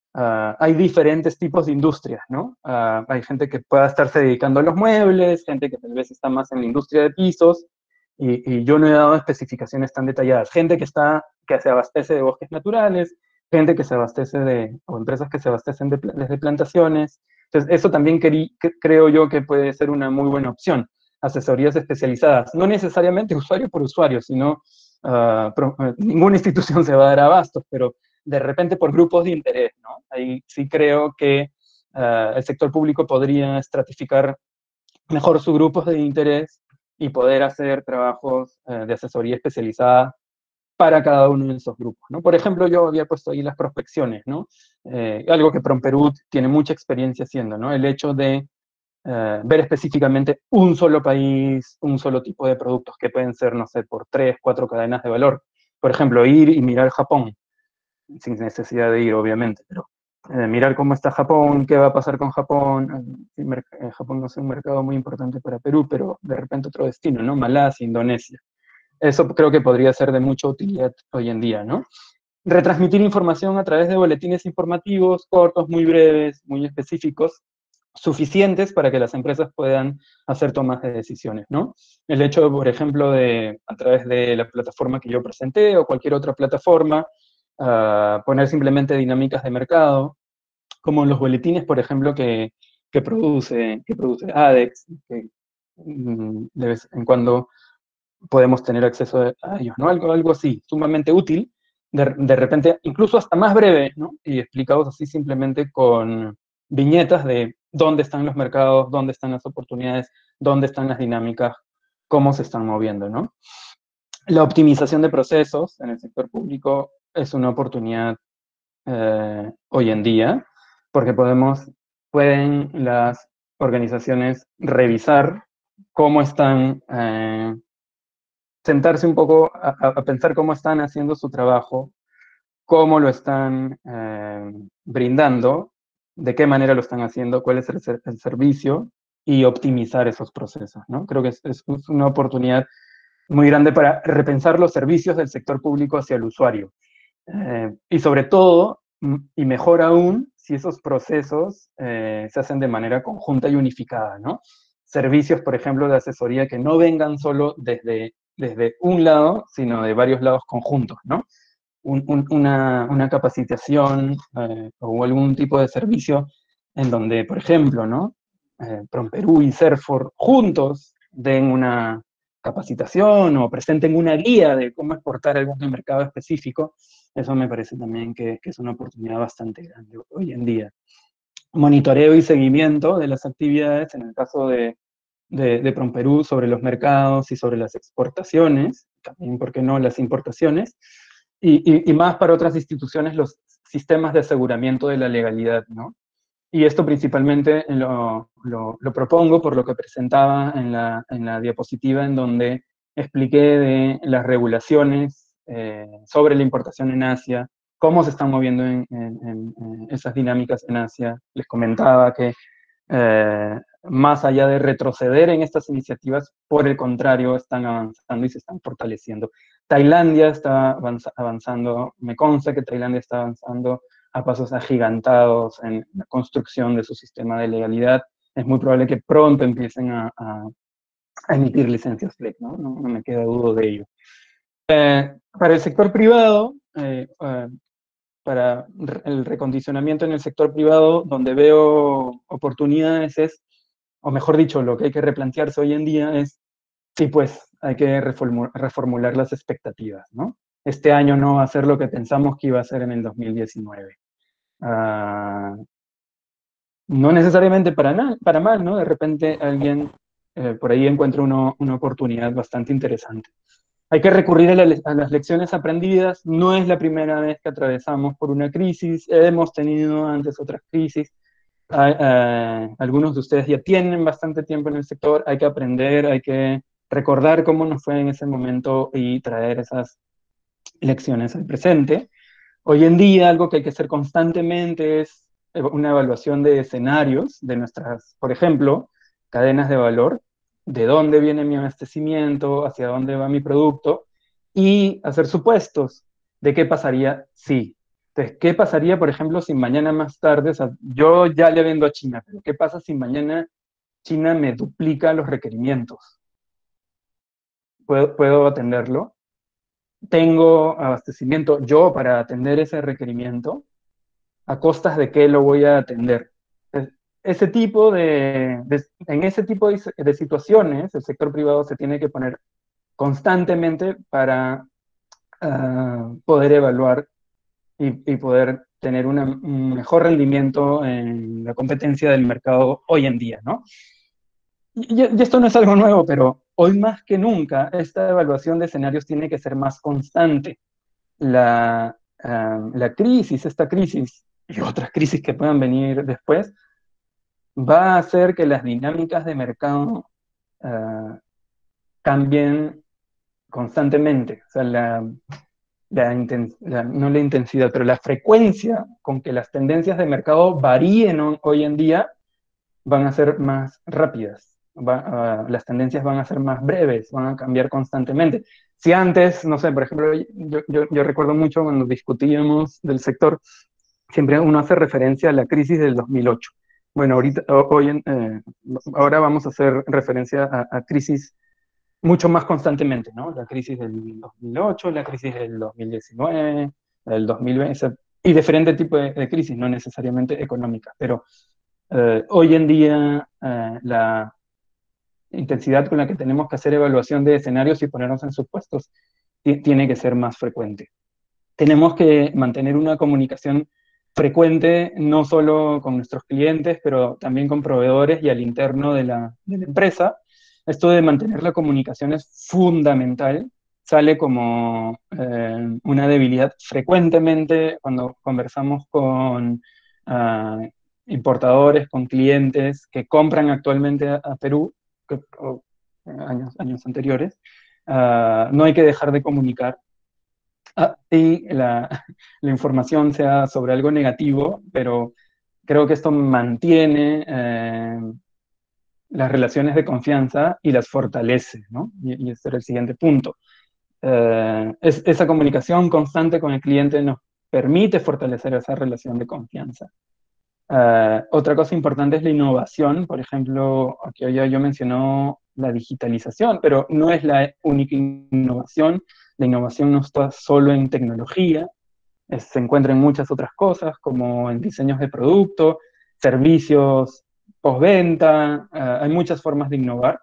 hay diferentes tipos de industrias, ¿no? Hay gente que pueda estarse dedicando a los muebles, gente que tal vez está más en la industria de pisos, y yo no he dado especificaciones tan detalladas. Gente que se abastece de bosques naturales, gente que se abastece o empresas que se abastecen desde plantaciones. Entonces, eso también creo yo que puede ser una muy buena opción. Asesorías especializadas, no necesariamente usuario por usuario, sino ninguna institución se va a dar abasto, pero de repente por grupos de interés, ¿no? Ahí sí creo que el sector público podría estratificar mejor sus grupos de interés y poder hacer trabajos de asesoría especializada para cada uno de esos grupos, ¿no? Por ejemplo, yo había puesto ahí las prospecciones, ¿no? Algo que Promperú tiene mucha experiencia haciendo, ¿no? El hecho de ver específicamente un solo país, un solo tipo de productos que pueden ser, no sé, por 3, 4 cadenas de valor. Por ejemplo, ir y mirar Japón sin necesidad de ir, obviamente, pero mirar cómo está Japón, qué va a pasar con Japón. Japón no es un mercado muy importante para Perú, pero de repente otro destino, ¿no? Malasia, Indonesia. Eso creo que podría ser de mucha utilidad hoy en día, ¿no? Retransmitir información a través de boletines informativos cortos, muy breves, muy específicos, suficientes para que las empresas puedan hacer tomas de decisiones, ¿no? El hecho, por ejemplo, de a través de la plataforma que yo presenté o cualquier otra plataforma, poner simplemente dinámicas de mercado, como los boletines, por ejemplo, que produce ADEX, que de vez en cuando podemos tener acceso a ellos, ¿no? Algo así, sumamente útil, de repente, incluso hasta más breve, ¿no? Y explicados así simplemente con viñetas de dónde están los mercados, dónde están las oportunidades, dónde están las dinámicas, cómo se están moviendo, ¿no? La optimización de procesos en el sector público es una oportunidad hoy en día, porque pueden las organizaciones revisar cómo están, sentarse un poco a pensar cómo están haciendo su trabajo, cómo lo están brindando, de qué manera lo están haciendo, cuál es el servicio y optimizar esos procesos, ¿no? Creo que es una oportunidad muy grande para repensar los servicios del sector público hacia el usuario. Y sobre todo, y mejor aún, si esos procesos se hacen de manera conjunta y unificada, ¿no? Servicios, por ejemplo, de asesoría que no vengan solo desde un lado, sino de varios lados conjuntos, ¿no? Una capacitación o algún tipo de servicio en donde, por ejemplo, ¿no? Promperú y Serfor juntos den una capacitación o presenten una guía de cómo exportar algún mercado específico. Eso me parece también que es una oportunidad bastante grande hoy en día. Monitoreo y seguimiento de las actividades, en el caso de Promperú, sobre los mercados y sobre las exportaciones, también, ¿por qué no?, las importaciones, y más para otras instituciones, los sistemas de aseguramiento de la legalidad, ¿no? Y esto principalmente lo propongo por lo que presentaba en la diapositiva, en donde expliqué de las regulaciones sobre la importación en Asia, cómo se están moviendo en esas dinámicas en Asia. Les comentaba que más allá de retroceder en estas iniciativas, por el contrario, están avanzando y se están fortaleciendo. Tailandia está avanzando, me consta que Tailandia está avanzando a pasos agigantados en la construcción de su sistema de legalidad. Es muy probable que pronto empiecen a emitir licencias FLEC, ¿no? No me queda duda de ello. Para el sector privado, para el recondicionamiento en el sector privado, donde veo oportunidades o mejor dicho, lo que hay que replantearse hoy en día es, sí, pues hay que reformular las expectativas, ¿no? Este año no va a ser lo que pensamos que iba a ser en el 2019. No necesariamente para mal, ¿no? De repente alguien por ahí encuentra una oportunidad bastante interesante. Hay que recurrir a las lecciones aprendidas. No es la primera vez que atravesamos por una crisis. Hemos tenido antes otras crisis. Algunos de ustedes ya tienen bastante tiempo en el sector. Hay que aprender, hay que recordar cómo nos fue en ese momento y traer esas lecciones al presente. Hoy en día, algo que hay que hacer constantemente es una evaluación de escenarios de nuestras, por ejemplo, cadenas de valor, de dónde viene mi abastecimiento, hacia dónde va mi producto, y hacer supuestos de qué pasaría si. Entonces, ¿qué pasaría, por ejemplo, si mañana más tarde, o sea, yo ya le vendo a China, pero qué pasa si mañana China me duplica los requerimientos? ¿Puedo atenderlo? ¿Tengo abastecimiento yo para atender ese requerimiento? ¿A costas de qué lo voy a atender? Es- Ese tipo en ese tipo de situaciones, el sector privado se tiene que poner constantemente para poder evaluar y poder tener un mejor rendimiento en la competencia del mercado hoy en día, ¿no? Y esto no es algo nuevo, pero hoy más que nunca esta evaluación de escenarios tiene que ser más constante. La crisis, esta crisis y otras crisis que puedan venir después, va a hacer que las dinámicas de mercado ah, cambien constantemente. O sea, no la intensidad, pero la frecuencia con que las tendencias de mercado varíen hoy en día van a ser más rápidas. Las tendencias van a ser más breves, van a cambiar constantemente. Si antes, no sé, por ejemplo, yo recuerdo mucho cuando discutíamos del sector, siempre uno hace referencia a la crisis del 2008. Bueno, ahora vamos a hacer referencia a crisis mucho más constantemente, ¿no? La crisis del 2008, la crisis del 2019, del 2020, y diferentes tipos de crisis, no necesariamente económicas, pero hoy en día la intensidad con la que tenemos que hacer evaluación de escenarios y ponernos en supuestos tiene que ser más frecuente. Tenemos que mantener una comunicación frecuente, no solo con nuestros clientes, pero también con proveedores y al interno de la empresa. Esto de mantener la comunicación es fundamental, sale como una debilidad frecuentemente cuando conversamos con uh, importadores, con clientes que compran actualmente a Perú, o años anteriores. No hay que dejar de comunicar y la información sea sobre algo negativo, pero creo que esto mantiene las relaciones de confianza y las fortalece, ¿no? Y este era el siguiente punto. Esa comunicación constante con el cliente nos permite fortalecer esa relación de confianza. Otra cosa importante es la innovación. Por ejemplo, aquí yo mencionó la digitalización, pero no es la única innovación. La innovación no está solo en tecnología, se encuentra en muchas otras cosas, como en diseños de producto, servicios postventa. Hay muchas formas de innovar.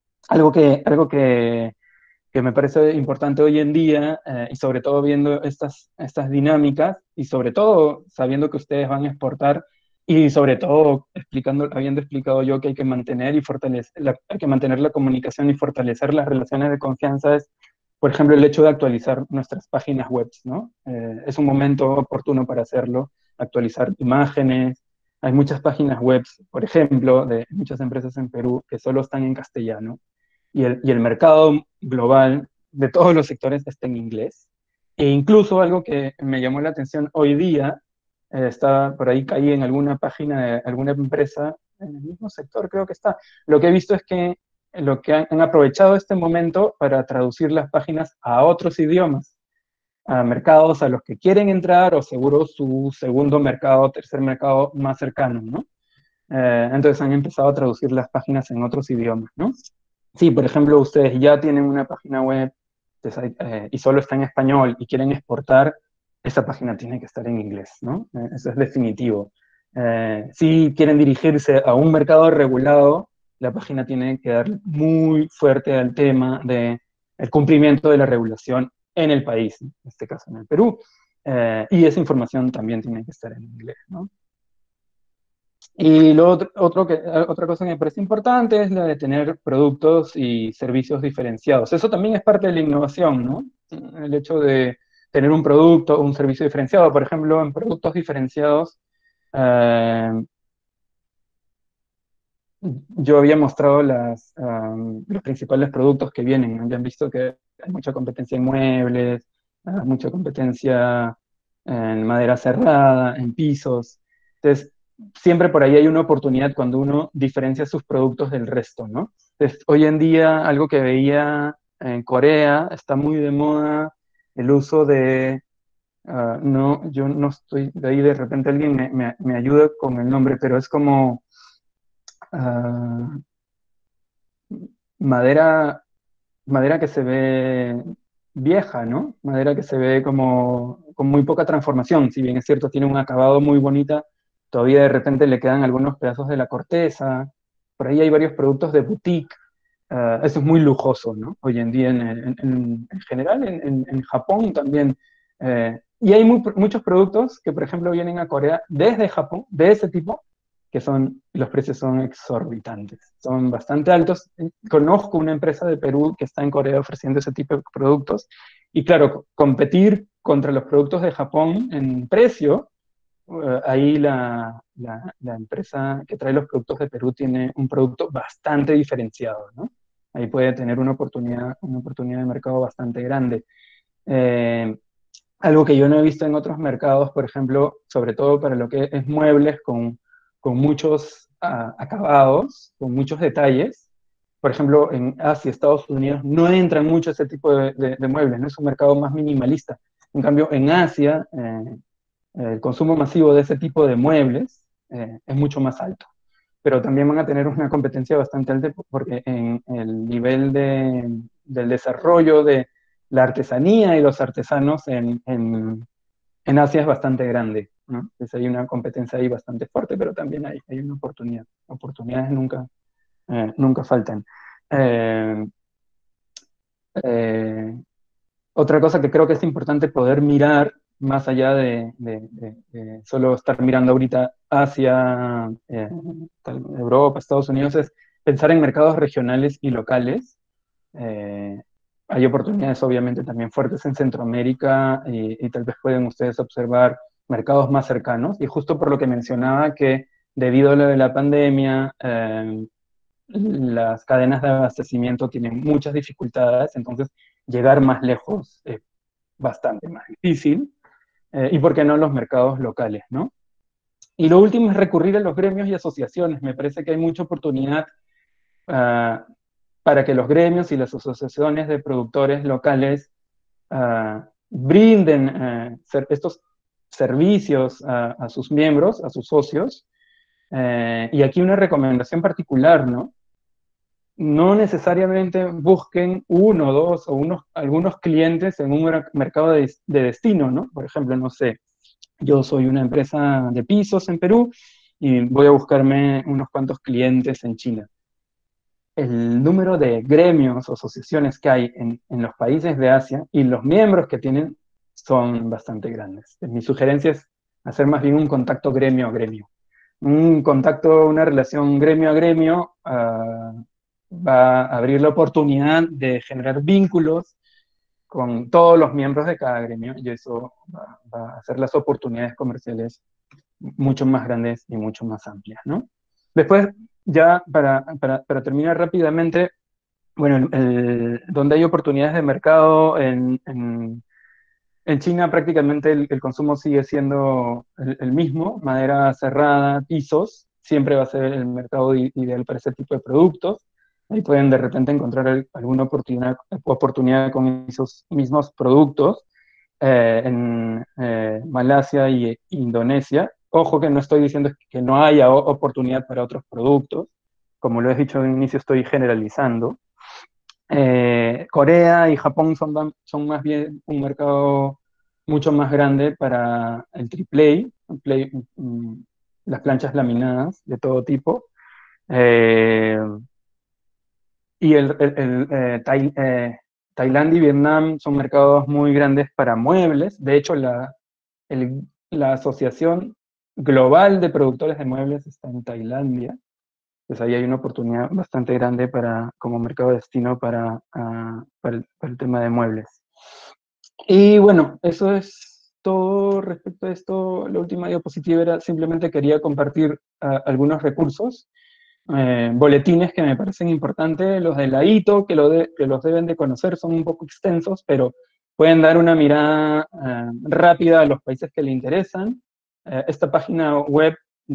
Algo que me parece importante hoy en día, y sobre todo viendo estas dinámicas, y sobre todo sabiendo que ustedes van a exportar, y sobre todo habiendo explicado yo que hay que mantener y fortalecer, hay que mantener la comunicación y fortalecer las relaciones de confianza, es, por ejemplo, el hecho de actualizar nuestras páginas web, ¿no? Es un momento oportuno para hacerlo, actualizar imágenes. Hay muchas páginas web, por ejemplo, de muchas empresas en Perú que solo están en castellano y el mercado global de todos los sectores está en inglés. E incluso algo que me llamó la atención hoy día, está por ahí caí en alguna página de alguna empresa, en el mismo sector creo que está. Lo que he visto es que lo que han aprovechado este momento para traducir las páginas a otros idiomas, a mercados a los que quieren entrar o seguro su segundo mercado, tercer mercado más cercano, ¿no? Entonces han empezado a traducir las páginas en otros idiomas, ¿no? Si, por ejemplo, ustedes ya tienen una página web y solo está en español y quieren exportar, esa página tiene que estar en inglés, ¿no? Eso es definitivo. Si quieren dirigirse a un mercado regulado, la página tiene que dar muy fuerte al tema del cumplimiento de la regulación en el país, en este caso en el Perú. Y esa información también tiene que estar en inglés, ¿no? Y lo otra cosa que me parece importante es la de tener productos y servicios diferenciados. Eso también es parte de la innovación, ¿no? El hecho de tener un producto o un servicio diferenciado. Por ejemplo, en productos diferenciados, eh, yo había mostrado los principales productos que vienen, ¿no? Ya han visto que hay mucha competencia en muebles, mucha competencia en madera cerrada, en pisos. Entonces, siempre por ahí hay una oportunidad cuando uno diferencia sus productos del resto, ¿no? Entonces, hoy en día, algo que veía en Corea, está muy de moda el uso de No, yo no estoy de ahí, de repente alguien me ayuda con el nombre, pero es como ah, madera, madera que se ve vieja, ¿no? Madera que se ve como con muy poca transformación. Si bien es cierto, tiene un acabado muy bonita, todavía de repente le quedan algunos pedazos de la corteza. Por ahí hay varios productos de boutique. Eso es muy lujoso, ¿no? Hoy en día, en general, en Japón también. Y hay muchos productos que, por ejemplo, vienen a Corea desde Japón, de ese tipo, los precios son exorbitantes, son bastante altos. Conozco una empresa de Perú que está en Corea ofreciendo ese tipo de productos, y claro, competir contra los productos de Japón en precio, ahí la empresa que trae los productos de Perú tiene un producto bastante diferenciado, ¿no? Ahí puede tener una oportunidad de mercado bastante grande. Eh, Algo que yo no he visto en otros mercados, por ejemplo, sobre todo para lo que es muebles con muchos acabados, con muchos detalles. Por ejemplo, en Asia, Estados Unidos, no entran mucho ese tipo de muebles, ¿no? Es un mercado más minimalista. En cambio, en Asia, el consumo masivo de ese tipo de muebles es mucho más alto. Pero también van a tener una competencia bastante alta porque en el nivel del desarrollo de la artesanía y los artesanos en Asia es bastante grande, ¿no? Entonces hay una competencia ahí bastante fuerte, pero también hay una oportunidad. Oportunidades nunca faltan. Eh, eh, Otra cosa que creo que es importante poder mirar más allá de solo estar mirando ahorita hacia Europa, Estados Unidos, es pensar en mercados regionales y locales. Eh, Hay oportunidades obviamente también fuertes en Centroamérica y tal vez pueden ustedes observar mercados más cercanos. Y justo por lo que mencionaba que debido a lo de la pandemia, las cadenas de abastecimiento tienen muchas dificultades, entonces llegar más lejos es bastante más difícil. Y por qué no los mercados locales, ¿no? Y lo último es recurrir a los gremios y asociaciones. Me parece que hay mucha oportunidad uh, para que los gremios y las asociaciones de productores locales brinden estos servicios a sus miembros, a sus socios. Y aquí una recomendación particular, ¿no? No necesariamente busquen uno, dos o algunos clientes en un mercado de destino, ¿no? Por ejemplo, no sé, yo soy una empresa de pisos en Perú y voy a buscarme unos cuantos clientes en China. El número de gremios o asociaciones que hay en los países de Asia y los miembros que tienen son bastante grandes. Mi sugerencia es hacer más bien un contacto gremio a gremio. Un contacto, una relación gremio a gremio va a abrir la oportunidad de generar vínculos con todos los miembros de cada gremio y eso va a hacer las oportunidades comerciales mucho más grandes y mucho más amplias, ¿no? Después, ya para terminar rápidamente, bueno, donde hay oportunidades de mercado en China prácticamente el consumo sigue siendo el mismo, madera cerrada, pisos, siempre va a ser el mercado ideal para ese tipo de productos. Ahí pueden de repente encontrar alguna oportunidad con esos mismos productos en Malasia y Indonesia. Ojo que no estoy diciendo que no haya oportunidad para otros productos. Como lo he dicho al inicio, estoy generalizando. Corea y Japón son más bien un mercado mucho más grande para el triple las planchas laminadas de todo tipo. Eh, y Tailandia y Vietnam son mercados muy grandes para muebles. De hecho, la Asociación Global de Productores de Muebles está en Tailandia. Pues ahí hay una oportunidad bastante grande como mercado de destino para el tema de muebles. Y bueno, eso es todo respecto a esto. La última diapositiva era simplemente quería compartir algunos recursos, boletines que me parecen importantes, los de la ITO, que los deben de conocer, son un poco extensos, pero pueden dar una mirada rápida a los países que le interesan. Esta página web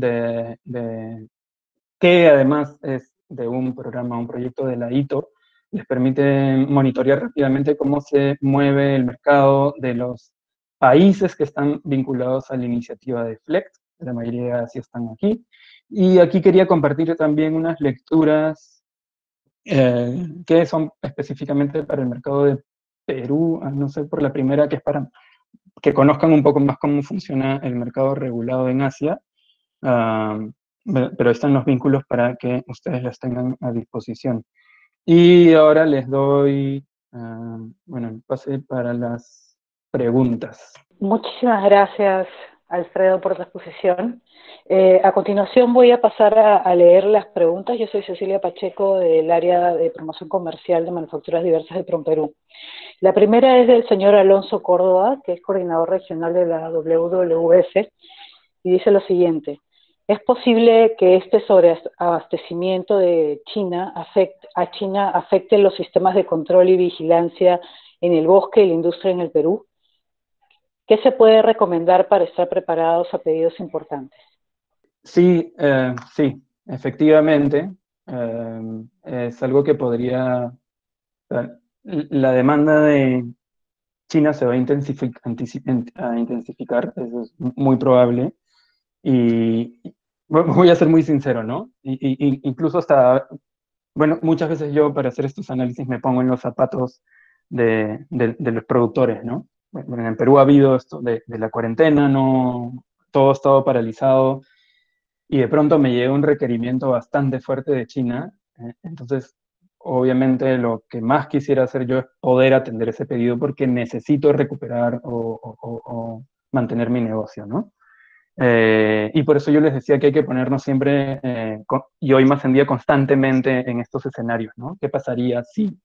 que además es de un programa, un proyecto de la ITO, les permite monitorear rápidamente cómo se mueve el mercado de los países que están vinculados a la iniciativa de FLECT, la mayoría sí están aquí. Y aquí quería compartir también unas lecturas que son específicamente para el mercado de Perú, no sé, por la primera, que es para que conozcan un poco más cómo funciona el mercado regulado en Asia, ah, pero están los vínculos para que ustedes las tengan a disposición. Y ahora les doy, bueno, el pase para las preguntas. Muchísimas gracias, Alfredo, por tu exposición. A continuación voy a pasar a leer las preguntas. Yo soy Cecilia Pacheco del área de promoción comercial de manufacturas diversas de PROMPERÚ. La primera es del señor Alonso Córdoba, que es coordinador regional de la WWF, y dice lo siguiente: ¿es posible que este sobreabastecimiento de China afecte los sistemas de control y vigilancia en el bosque y la industria en el Perú? ¿Qué se puede recomendar para estar preparados a pedidos importantes? Sí, sí, efectivamente, es algo que podría, la demanda de China se va a intensificar, eso es muy probable, y voy a ser muy sincero, ¿no? Incluso hasta, bueno, muchas veces yo para hacer estos análisis me pongo en los zapatos de los productores, ¿no? Bueno, en Perú ha habido esto de la cuarentena, no, todo ha estado paralizado, y de pronto me llega un requerimiento bastante fuerte de China. Entonces, obviamente lo que más quisiera hacer yo es poder atender ese pedido porque necesito recuperar o mantener mi negocio, ¿no? Y por eso yo les decía que hay que ponernos siempre, y hoy más en día constantemente en estos escenarios, ¿no? ¿Qué pasaría si?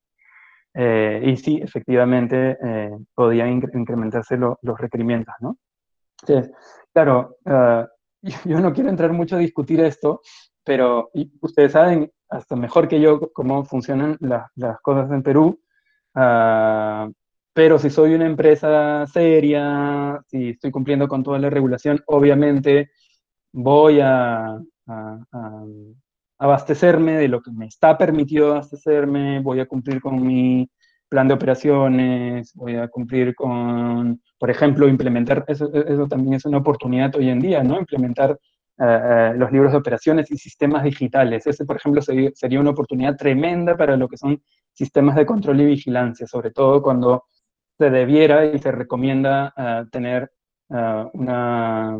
Y sí, efectivamente, podían incrementarse los requerimientos, ¿no? Entonces, claro, yo no quiero entrar mucho a discutir esto, pero ustedes saben hasta mejor que yo cómo funcionan las cosas en Perú. ah, pero si soy una empresa seria, si estoy cumpliendo con toda la regulación, obviamente voy a abastecerme de lo que me está permitido abastecerme, voy a cumplir con mi plan de operaciones, voy a cumplir con, por ejemplo, implementar, eso también es una oportunidad hoy en día, ¿no? Implementar los libros de operaciones y sistemas digitales. Ese, por ejemplo, sería una oportunidad tremenda para lo que son sistemas de control y vigilancia, sobre todo cuando se debiera y se recomienda tener una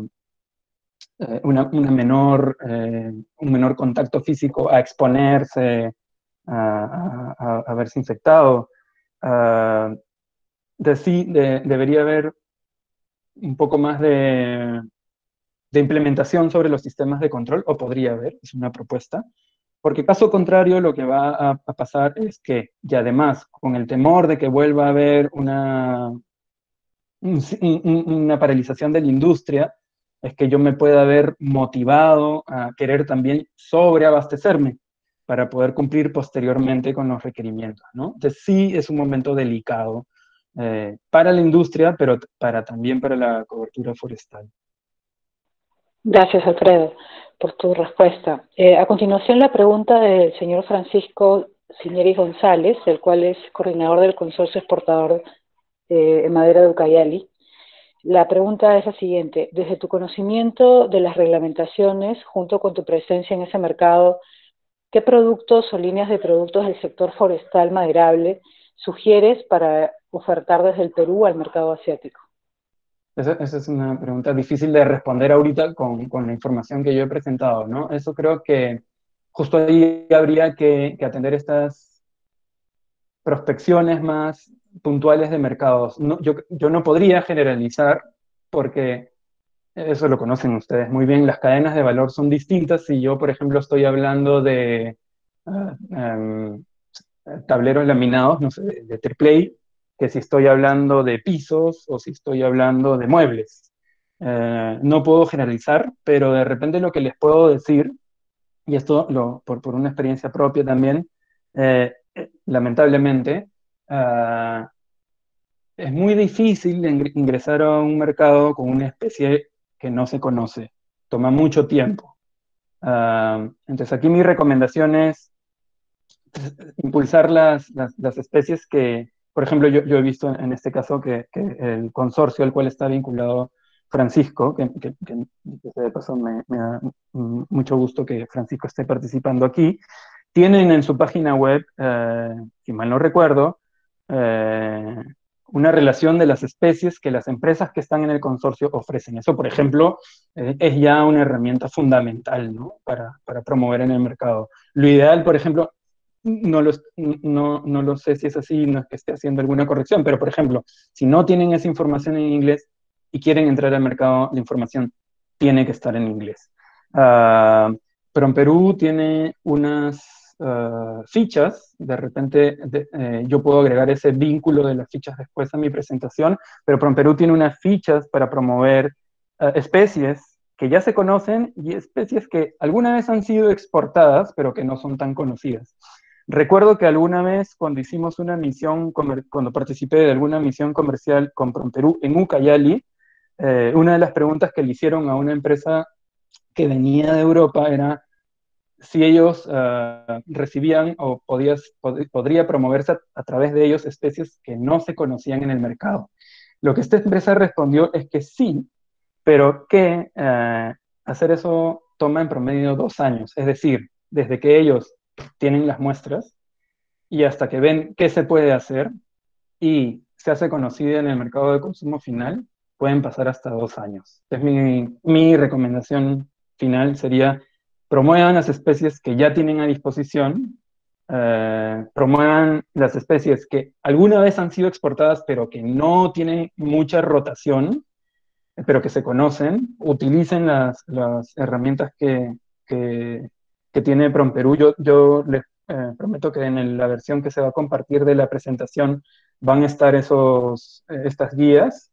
un menor contacto físico a exponerse, a verse infectado. Uh, debería haber un poco más de implementación sobre los sistemas de control, o podría haber, es una propuesta, porque caso contrario lo que va a pasar es que, y además con el temor de que vuelva a haber una paralización de la industria, es que yo me pueda ver motivado a querer también sobreabastecerme para poder cumplir posteriormente con los requerimientos, ¿no? Entonces sí es un momento delicado para la industria, pero también para la cobertura forestal. Gracias, Alfredo, por tu respuesta. A continuación, la pregunta del señor Francisco Ciñeris González, el cual es coordinador del consorcio exportador en madera de Ucayali. La pregunta es la siguiente: desde tu conocimiento de las reglamentaciones, junto con tu presencia en ese mercado, ¿qué productos o líneas de productos del sector forestal maderable sugieres para ofertar desde el Perú al mercado asiático? Esa es una pregunta difícil de responder ahorita con la información que yo he presentado, ¿no? Eso creo que justo ahí habría que atender estas prospecciones más puntuales de mercados. No, yo no podría generalizar porque eso lo conocen ustedes muy bien, las cadenas de valor son distintas. Si yo, por ejemplo, estoy hablando de ah, em, tableros laminados, no sé, de triple A, que si estoy hablando de pisos o si estoy hablando de muebles. No puedo generalizar, pero de repente lo que les puedo decir, y esto por una experiencia propia también, lamentablemente, uh, es muy difícil ingresar a un mercado con una especie que no se conoce. Toma mucho tiempo. Entonces aquí mi recomendación es impulsar las especies por ejemplo, yo he visto en este caso que el consorcio al cual está vinculado Francisco, que de paso me da mucho gusto que Francisco esté participando aquí, tienen en su página web, si mal no recuerdo, eh, una relación de las especies que las empresas que están en el consorcio ofrecen. Eso, por ejemplo, es ya una herramienta fundamental, ¿no? Para promover en el mercado. Lo ideal, por ejemplo, no lo sé si es así, no es que esté haciendo alguna corrección, pero por ejemplo, si no tienen esa información en inglés y quieren entrar al mercado, la información tiene que estar en inglés. Pero en Perú tiene unas fichas, de repente yo puedo agregar ese vínculo de las fichas después a mi presentación, pero Perú tiene unas fichas para promover especies que ya se conocen y especies que alguna vez han sido exportadas, pero que no son tan conocidas. Recuerdo que alguna vez cuando hicimos una misión, cuando participé de alguna misión comercial con Perú en Ucayali, una de las preguntas que le hicieron a una empresa que venía de Europa era si ellos recibían o podría promoverse a través de ellos especies que no se conocían en el mercado. Lo que esta empresa respondió es que sí, pero que hacer eso toma en promedio 2 años, es decir, desde que ellos tienen las muestras y hasta que ven qué se puede hacer y se hace conocida en el mercado de consumo final, pueden pasar hasta 2 años. Es mi recomendación final sería promuevan las especies que ya tienen a disposición, promuevan las especies que alguna vez han sido exportadas pero que no tienen mucha rotación, pero que se conocen, utilicen las herramientas que tiene PromPerú. Yo les prometo que en la versión que se va a compartir de la presentación van a estar estas guías.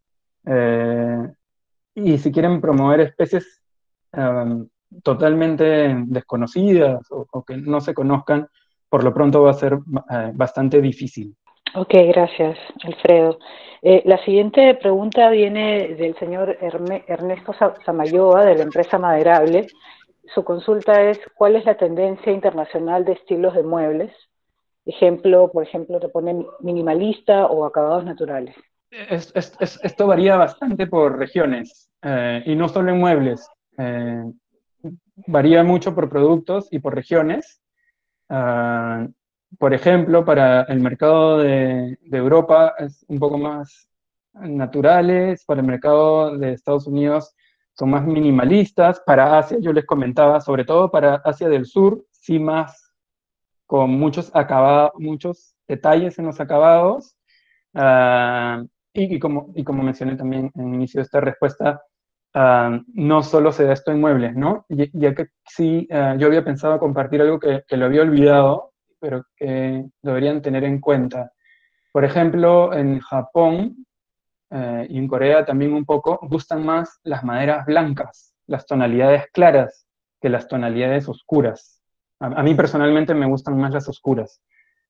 Y si quieren promover especies totalmente desconocidas o que no se conozcan, por lo pronto va a ser bastante difícil. Ok, gracias, Alfredo. La siguiente pregunta viene del señor Ernesto Samayoa, de la empresa Maderable. Su consulta es, ¿cuál es la tendencia internacional de estilos de muebles? Por ejemplo, te pone minimalista o acabados naturales. Esto varía bastante por regiones, y no solo en muebles. Varía mucho por productos y por regiones. Por ejemplo, para el mercado de Europa es un poco más naturales, para el mercado de Estados Unidos son más minimalistas, para Asia yo les comentaba, sobre todo para Asia del Sur, sí más con muchos acabados, muchos detalles en los acabados, como mencioné también en el inicio de esta respuesta, no solo se da esto en muebles, ¿no? Ya que sí, yo había pensado compartir algo que lo había olvidado, pero que deberían tener en cuenta. Por ejemplo, en Japón y en Corea también un poco, gustan más las maderas blancas, las tonalidades claras, que las tonalidades oscuras. A mí personalmente me gustan más las oscuras.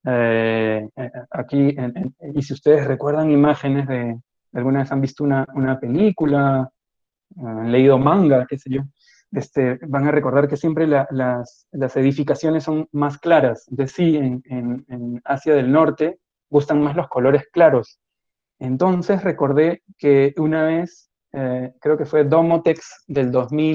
Aquí, y si ustedes recuerdan imágenes alguna vez han visto una película, han leído manga, qué sé yo, van a recordar que siempre las edificaciones son más claras. De sí, en Asia del Norte gustan más los colores claros. Entonces recordé que una vez, creo que fue Domotex del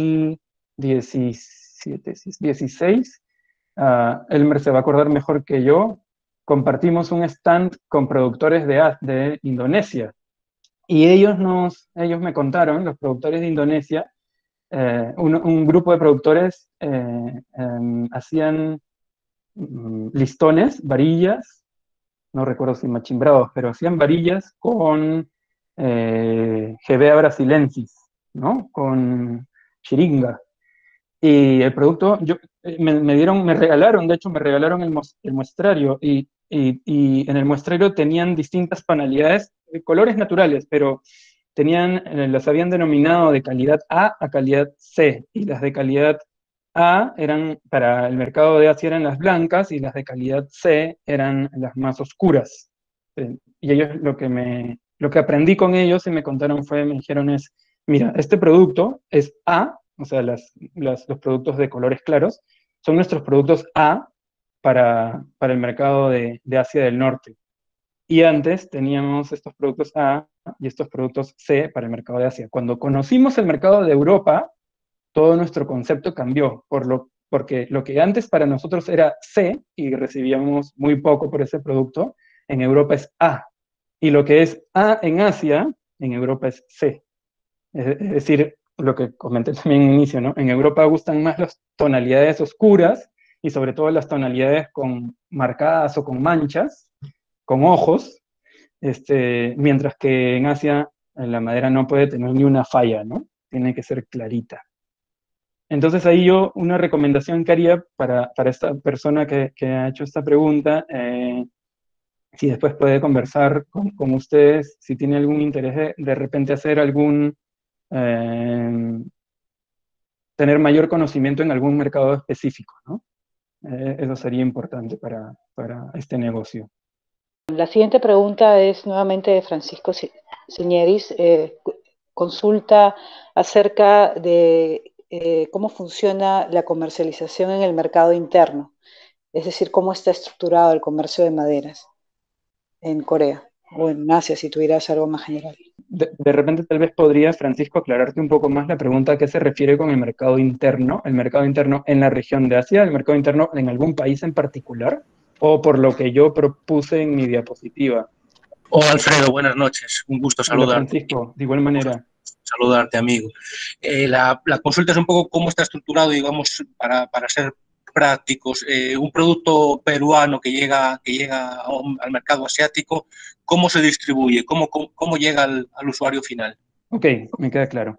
2016, Elmer se va a acordar mejor que yo, compartimos un stand con productores de Indonesia. Y ellos me contaron, los productores de Indonesia, un grupo de productores hacían listones, varillas, no recuerdo si machimbrados, pero hacían varillas con Hevea brasilensis, ¿no? Con chiringa. Y el producto, me regalaron, de hecho, me regalaron el muestrario y en el muestrario tenían distintas tonalidades, colores naturales, pero las habían denominado de calidad A calidad C, y las de calidad A eran, para el mercado de Asia eran las blancas, y las de calidad C eran las más oscuras. Y ellos, lo que aprendí con ellos y me contaron me dijeron mira, este producto es A, o sea, los productos de colores claros, son nuestros productos A para el mercado de Asia del Norte. y antes teníamos estos productos A y estos productos C para el mercado de Asia. Cuando conocimos el mercado de Europa, todo nuestro concepto cambió, porque lo que antes para nosotros era C y recibíamos muy poco por ese producto, en Europa es A. Y lo que es A en Asia, en Europa es C. Es decir, lo que comenté también en inicio, ¿no? En Europa gustan más las tonalidades oscuras y sobre todo las tonalidades con marcadas o con manchas, con ojos, mientras que en Asia la madera no puede tener ni una falla, ¿no? Tiene que ser clarita. Entonces ahí yo una recomendación que haría para esta persona que ha hecho esta pregunta, si después puede conversar con ustedes, si tiene algún interés de repente hacer eh, tener mayor conocimiento en algún mercado específico, ¿no? Eso sería importante para este negocio. La siguiente pregunta es nuevamente de Francisco Ciñeris. Consulta acerca de cómo funciona la comercialización en el mercado interno, es decir, cómo está estructurado el comercio de maderas en Corea o en Asia, si tuvieras algo más general. De repente tal vez podría, Francisco, aclararte un poco más la pregunta a qué se refiere con el mercado interno en la región de Asia, el mercado interno en algún país en particular, o por lo que yo propuse en mi diapositiva. Hola Alfredo, buenas noches, un gusto Hola saludarte. Francisco, de igual manera. Saludarte, amigo. La consulta es un poco cómo está estructurado, digamos, para ser prácticos, un producto peruano que llega al mercado asiático, ¿cómo se distribuye? ¿Cómo llega al usuario final? Ok, me queda claro.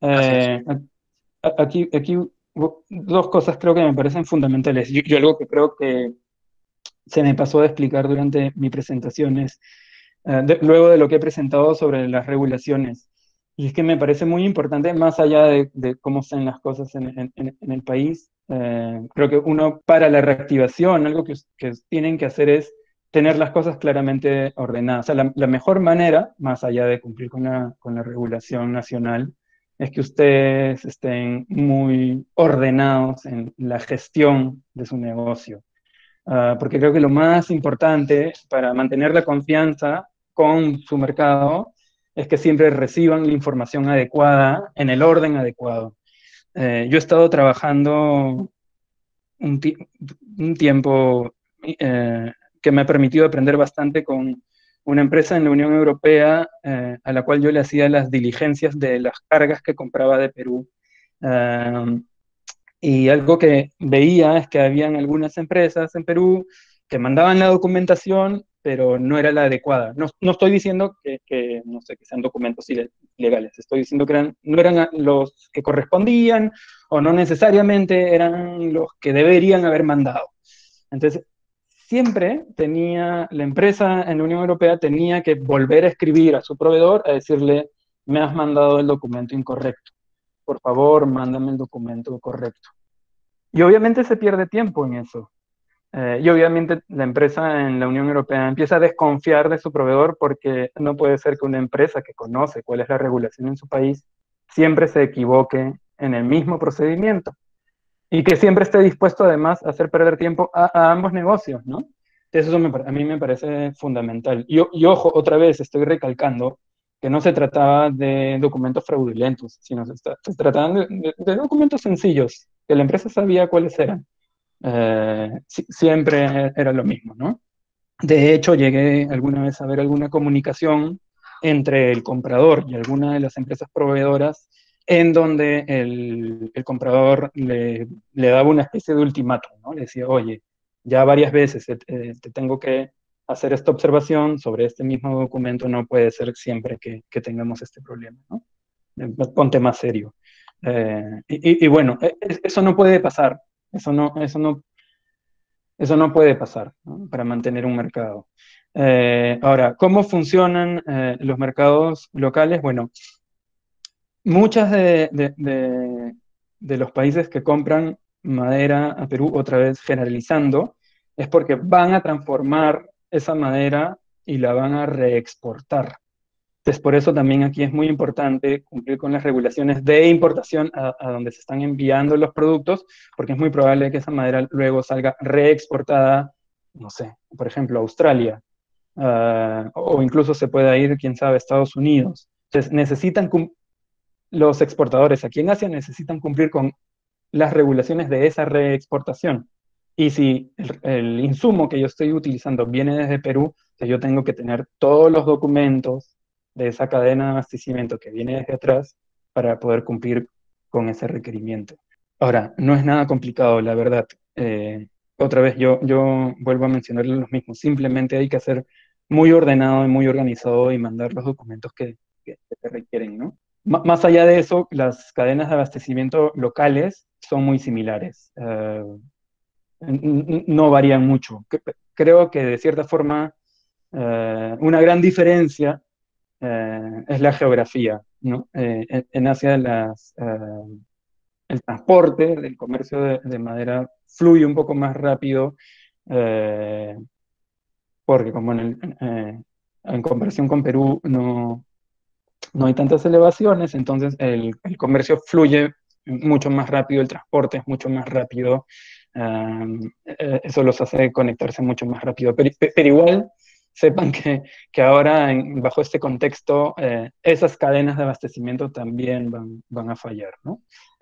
Aquí dos cosas creo que me parecen fundamentales. Yo algo que creo que se me pasó de explicar durante mi presentación es, luego de lo que he presentado sobre las regulaciones, y es que me parece muy importante, más allá de cómo están las cosas en el país, creo que uno para la reactivación, algo que tienen que hacer es tener las cosas claramente ordenadas. O sea, la mejor manera, más allá de cumplir con la regulación nacional, es que ustedes estén muy ordenados en la gestión de su negocio. Porque creo que lo más importante para mantener la confianza con su mercado es que siempre reciban la información adecuada en el orden adecuado. Yo he estado trabajando un tiempo que me ha permitido aprender bastante con una empresa en la Unión Europea a la cual yo le hacía las diligencias de las cargas que compraba de Perú. Y algo que veía es que habían algunas empresas en Perú que mandaban la documentación, pero no era la adecuada. No estoy diciendo no sé, que sean documentos ilegales, estoy diciendo que no eran los que correspondían o no necesariamente eran los que deberían haber mandado. Entonces, siempre la empresa en la Unión Europea tenía que volver a escribir a su proveedor a decirle, me has mandado el documento incorrecto. Por favor, mándame el documento correcto. Y obviamente se pierde tiempo en eso. Y obviamente la empresa en la Unión Europea empieza a desconfiar de su proveedor porque no puede ser que una empresa que conoce cuál es la regulación en su país siempre se equivoque en el mismo procedimiento y que siempre esté dispuesto además a hacer perder tiempo a ambos negocios, ¿no? Eso a mí me parece fundamental. Y ojo, otra vez estoy recalcando que no se trataba de documentos fraudulentos, sino se trataban de documentos sencillos, que la empresa sabía cuáles eran. Siempre era lo mismo, ¿no? De hecho, llegué alguna vez a ver alguna comunicación entre el comprador y alguna de las empresas proveedoras en donde el comprador le daba una especie de ultimátum, ¿no? Le decía, oye, ya varias veces te tengo que hacer esta observación sobre este mismo documento, no puede ser siempre que tengamos este problema, ¿no? Ponte más serio. Y bueno, eso no puede pasar, eso no puede pasar, ¿no? Para mantener un mercado. Ahora, ¿cómo funcionan los mercados locales? Bueno, muchas de los países que compran madera a Perú, otra vez generalizando, es porque van a transformar esa madera y la van a reexportar. Entonces, por eso también aquí es muy importante cumplir con las regulaciones de importación a donde se están enviando los productos, porque es muy probable que esa madera luego salga reexportada, no sé, por ejemplo, a Australia, o incluso se pueda ir, quién sabe, a Estados Unidos. Entonces, los exportadores aquí en Asia necesitan cumplir con las regulaciones de esa reexportación. Y si el insumo que yo estoy utilizando viene desde Perú, entonces yo tengo que tener todos los documentos de esa cadena de abastecimiento que viene desde atrás para poder cumplir con ese requerimiento. Ahora, no es nada complicado, la verdad. Otra vez, yo vuelvo a mencionar lo mismo. Simplemente hay que ser muy ordenado y muy organizado y mandar los documentos que se requieren, ¿no? Más allá de eso, las cadenas de abastecimiento locales son muy similares. No varían mucho. Creo que de cierta forma una gran diferencia es la geografía, ¿no? En Asia el transporte del comercio de madera fluye un poco más rápido eh, porque como en comparación con Perú no hay tantas elevaciones, entonces el comercio fluye mucho más rápido, el transporte es mucho más rápido, eso los hace conectarse mucho más rápido. Pero igual, sepan que ahora, bajo este contexto, esas cadenas de abastecimiento también van a fallar, ¿no?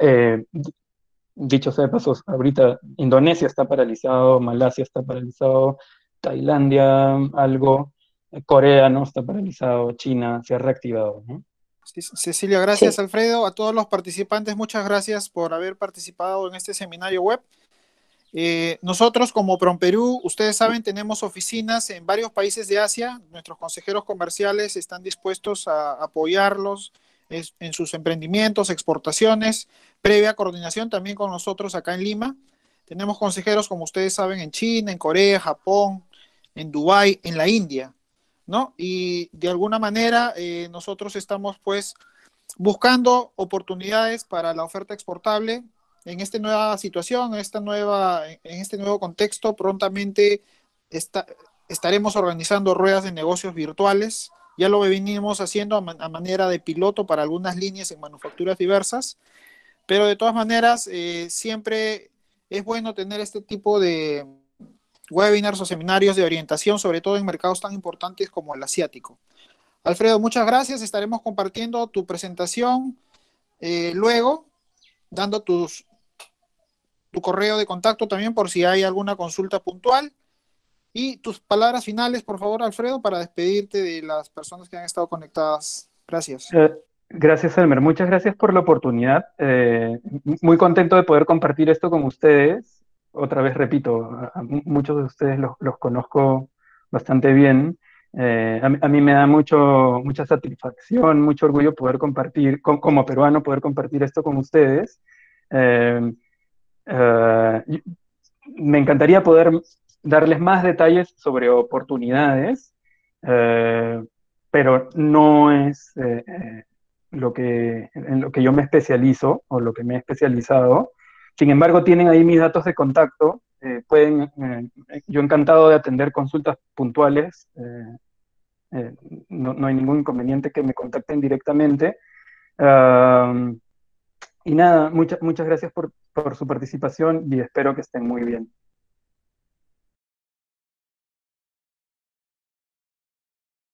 Dicho sea de pasos, ahorita Indonesia está paralizado, Malasia está paralizado, Tailandia algo, Corea no está paralizado, China se ha reactivado, ¿no? Sí, Cecilia, gracias Sí, Alfredo. A todos los participantes, muchas gracias por haber participado en este seminario web. Nosotros como PROMPERÚ, ustedes saben, tenemos oficinas en varios países de Asia. Nuestros consejeros comerciales están dispuestos a apoyarlos en sus emprendimientos, exportaciones, previa coordinación también con nosotros acá en Lima. Tenemos consejeros, como ustedes saben, en China, en Corea, Japón, en Dubái, en la India, ¿no? Y de alguna manera nosotros estamos pues buscando oportunidades para la oferta exportable en esta nueva situación, en este nuevo contexto. Prontamente está, estaremos organizando ruedas de negocios virtuales. Ya lo venimos haciendo a manera de piloto para algunas líneas en manufacturas diversas, pero de todas maneras siempre es bueno tener este tipo de webinars o seminarios de orientación, sobre todo en mercados tan importantes como el asiático. Alfredo, muchas gracias. Estaremos compartiendo tu presentación luego, dando tu correo de contacto también por si hay alguna consulta puntual. Y tus palabras finales, por favor, Alfredo, para despedirte de las personas que han estado conectadas. Gracias. Gracias, Elmer. Muchas gracias por la oportunidad. Muy contento de poder compartir esto con ustedes. Otra vez repito, muchos de ustedes los conozco bastante bien. A mí me da mucha satisfacción, mucho orgullo poder compartir, como peruano, poder compartir esto con ustedes. Eh, y Me encantaría poder darles más detalles sobre oportunidades, eh, pero no es en lo que yo me especializo o lo que me he especializado. Sin embargo, tienen ahí mis datos de contacto. Yo encantado de atender consultas puntuales. No hay ningún inconveniente que me contacten directamente. Y nada, muchas gracias por su participación y espero que estén muy bien.